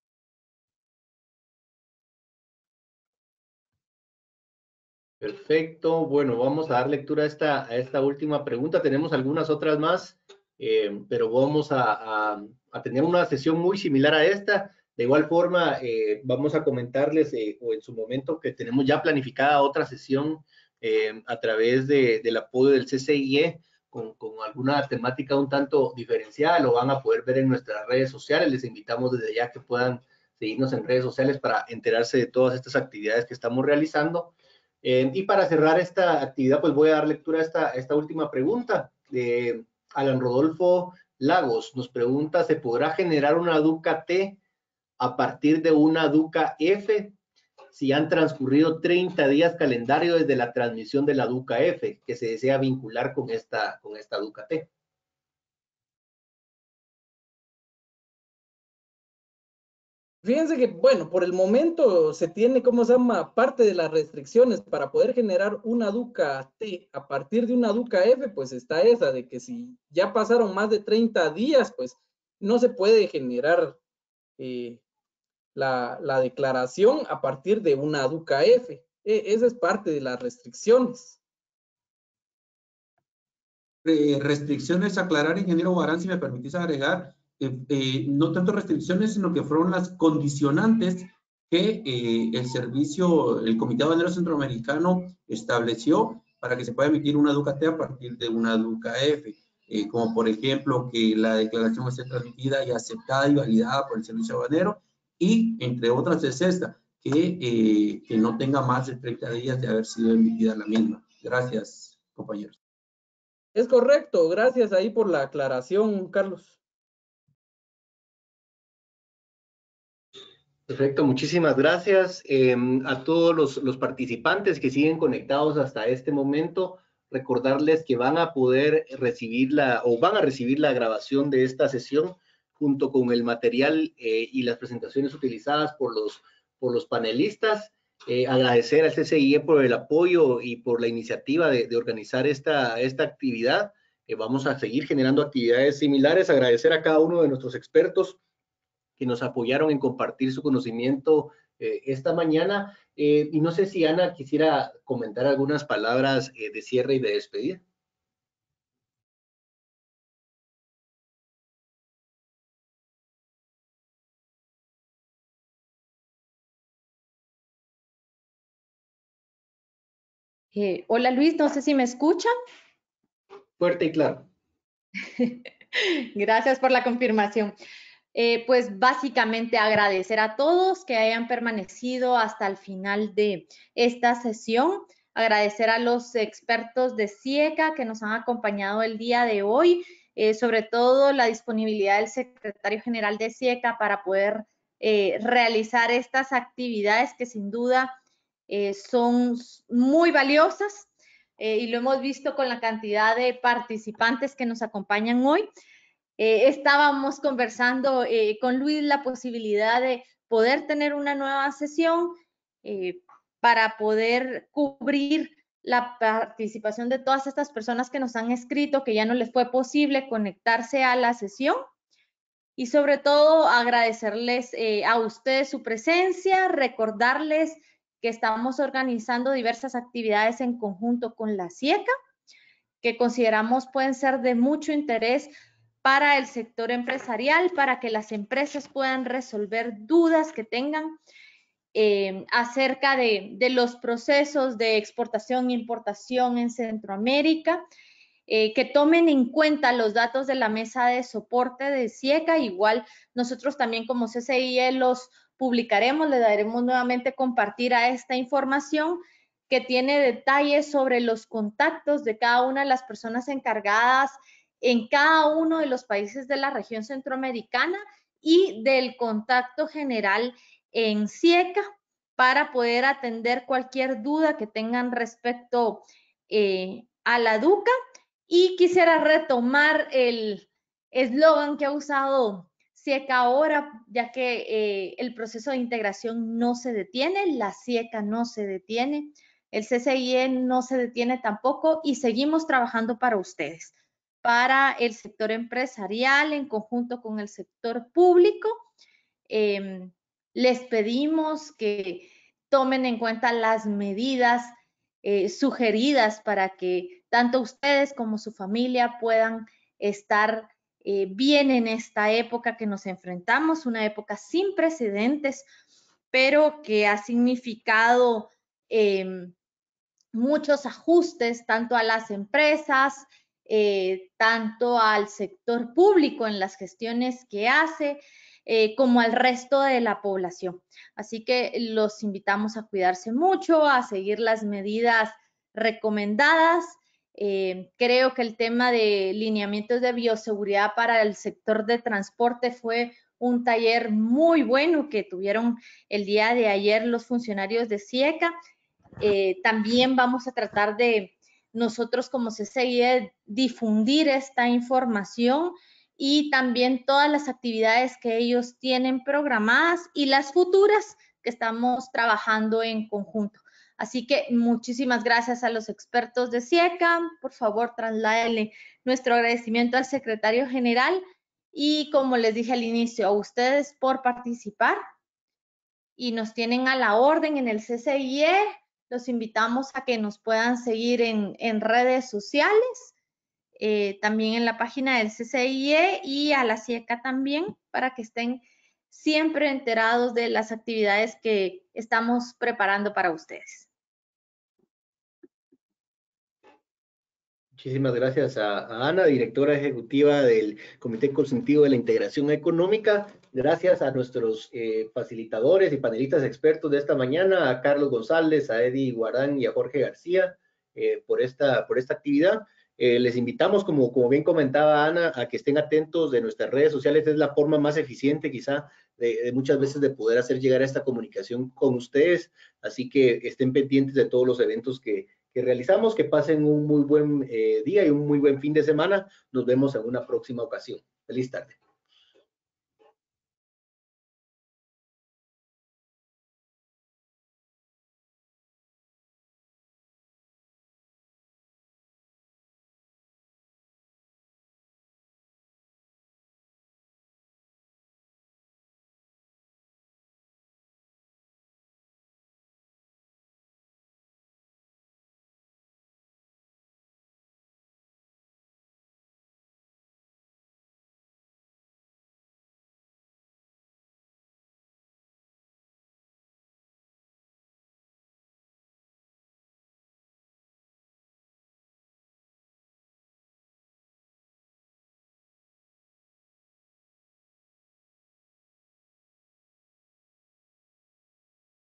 Perfecto. Bueno, vamos a dar lectura a esta, a esta última pregunta. Tenemos algunas otras más, eh, pero vamos a, a, a, tener una sesión muy similar a esta. De igual forma, eh, vamos a comentarles eh, o en su momento que tenemos ya planificada otra sesión eh, a través de, del apoyo del C C I E con, con alguna temática un tanto diferencial. Lo van a poder ver en nuestras redes sociales. Les invitamos desde ya que puedan seguirnos en redes sociales para enterarse de todas estas actividades que estamos realizando. Eh, y para cerrar esta actividad, pues voy a dar lectura a esta, a esta última pregunta. De Alan Rodolfo Lagos nos pregunta, ¿se podrá generar una Duca T a partir de una Duca F si han transcurrido treinta días calendario desde la transmisión de la Duca F que se desea vincular con esta, con esta Duca T? Fíjense que, bueno, por el momento se tiene, ¿cómo se llama? Parte de las restricciones para poder generar una Duca T a partir de una Duca F, pues está esa, de que si ya pasaron más de treinta días, pues no se puede generar eh, la, la declaración a partir de una Duca F. E, esa es parte de las restricciones. Eh, restricciones, aclarar, ingeniero Barán, si me permitís agregar, eh, eh, no tanto restricciones, sino que fueron las condicionantes que eh, el servicio, el Comité Aduanero Centroamericano estableció para que se pueda emitir una Duca T a partir de una Duca F, eh, como por ejemplo que la declaración esté transmitida y aceptada y validada por el servicio aduanero, y entre otras es esta, que, eh, que no tenga más de treinta días de haber sido emitida la misma. Gracias, compañeros. Es correcto, gracias ahí por la aclaración, Carlos. Perfecto, muchísimas gracias eh, a todos los, los participantes que siguen conectados hasta este momento. Recordarles que van a poder recibir la o van a recibir la grabación de esta sesión junto con el material eh, y las presentaciones utilizadas por los, por los panelistas. Eh, agradecer al C C I E por el apoyo y por la iniciativa de, de organizar esta, esta actividad. eh, vamos a seguir generando actividades similares. Agradecer a cada uno de nuestros expertos que nos apoyaron en compartir su conocimiento eh, esta mañana. Eh, y no sé si Ana quisiera comentar algunas palabras eh, de cierre y de despedida. Eh, hola Luis, no sé si me escuchan. Fuerte y claro. Gracias por la confirmación. Eh, pues básicamente agradecer a todos que hayan permanecido hasta el final de esta sesión. Agradecer a los expertos de CIECA que nos han acompañado el día de hoy, eh, sobre todo la disponibilidad del secretario general de CIECA para poder eh, realizar estas actividades que sin duda eh, son muy valiosas. Eh, y lo hemos visto con la cantidad de participantes que nos acompañan hoy. Eh, estábamos conversando eh, con Luis la posibilidad de poder tener una nueva sesión eh, para poder cubrir la participación de todas estas personas que nos han escrito que ya no les fue posible conectarse a la sesión. Y sobre todo agradecerles eh, a ustedes su presencia, recordarles que estamos organizando diversas actividades en conjunto con la CIECA, que consideramos pueden ser de mucho interés para el sector empresarial, para que las empresas puedan resolver dudas que tengan eh, acerca de, de los procesos de exportación e importación en Centroamérica, eh, que tomen en cuenta los datos de la mesa de soporte de CIECA. Igual nosotros también como C C I E los publicaremos, le daremos nuevamente compartir a esta información que tiene detalles sobre los contactos de cada una de las personas encargadas en cada uno de los países de la región centroamericana y del contacto general en CIECA para poder atender cualquier duda que tengan respecto eh, a la DUCA. Y quisiera retomar el eslogan que ha usado CIECA ahora, ya que eh, el proceso de integración no se detiene, la CIECA no se detiene, el C C I E no se detiene tampoco y seguimos trabajando para ustedes, para el sector empresarial en conjunto con el sector público. Eh, les pedimos que tomen en cuenta las medidas eh, sugeridas para que tanto ustedes como su familia puedan estar eh, bien en esta época que nos enfrentamos, una época sin precedentes, pero que ha significado eh, muchos ajustes tanto a las empresas, eh, tanto al sector público en las gestiones que hace, eh, como al resto de la población. Así que los invitamos a cuidarse mucho, a seguir las medidas recomendadas. Eh, creo que el tema de lineamientos de bioseguridad para el sector de transporte fue un taller muy bueno que tuvieron el día de ayer los funcionarios de CIECA. Eh, también vamos a tratar de nosotros como C C I E difundir esta información y también todas las actividades que ellos tienen programadas y las futuras que estamos trabajando en conjunto. Así que muchísimas gracias a los expertos de CIECA. Por favor, trasládenle nuestro agradecimiento al secretario general y, como les dije al inicio, a ustedes por participar y nos tienen a la orden en el C C I E. Los invitamos a que nos puedan seguir en, en redes sociales, eh, también en la página del C C I E y a la CIECA también, para que estén siempre enterados de las actividades que estamos preparando para ustedes. Muchísimas gracias a, a Ana, directora ejecutiva del Comité Consultivo de la Integración Económica. Gracias a nuestros eh, facilitadores y panelistas expertos de esta mañana, a Carlos González, a Eddie Guardán y a Jorge García eh, por, esta, por esta actividad. Eh, les invitamos, como, como bien comentaba Ana, a que estén atentos de nuestras redes sociales. Es la forma más eficiente quizá de, de muchas veces de poder hacer llegar esta comunicación con ustedes. Así que estén pendientes de todos los eventos que, que realizamos. Que pasen un muy buen eh, día y un muy buen fin de semana. Nos vemos en una próxima ocasión. Feliz tarde.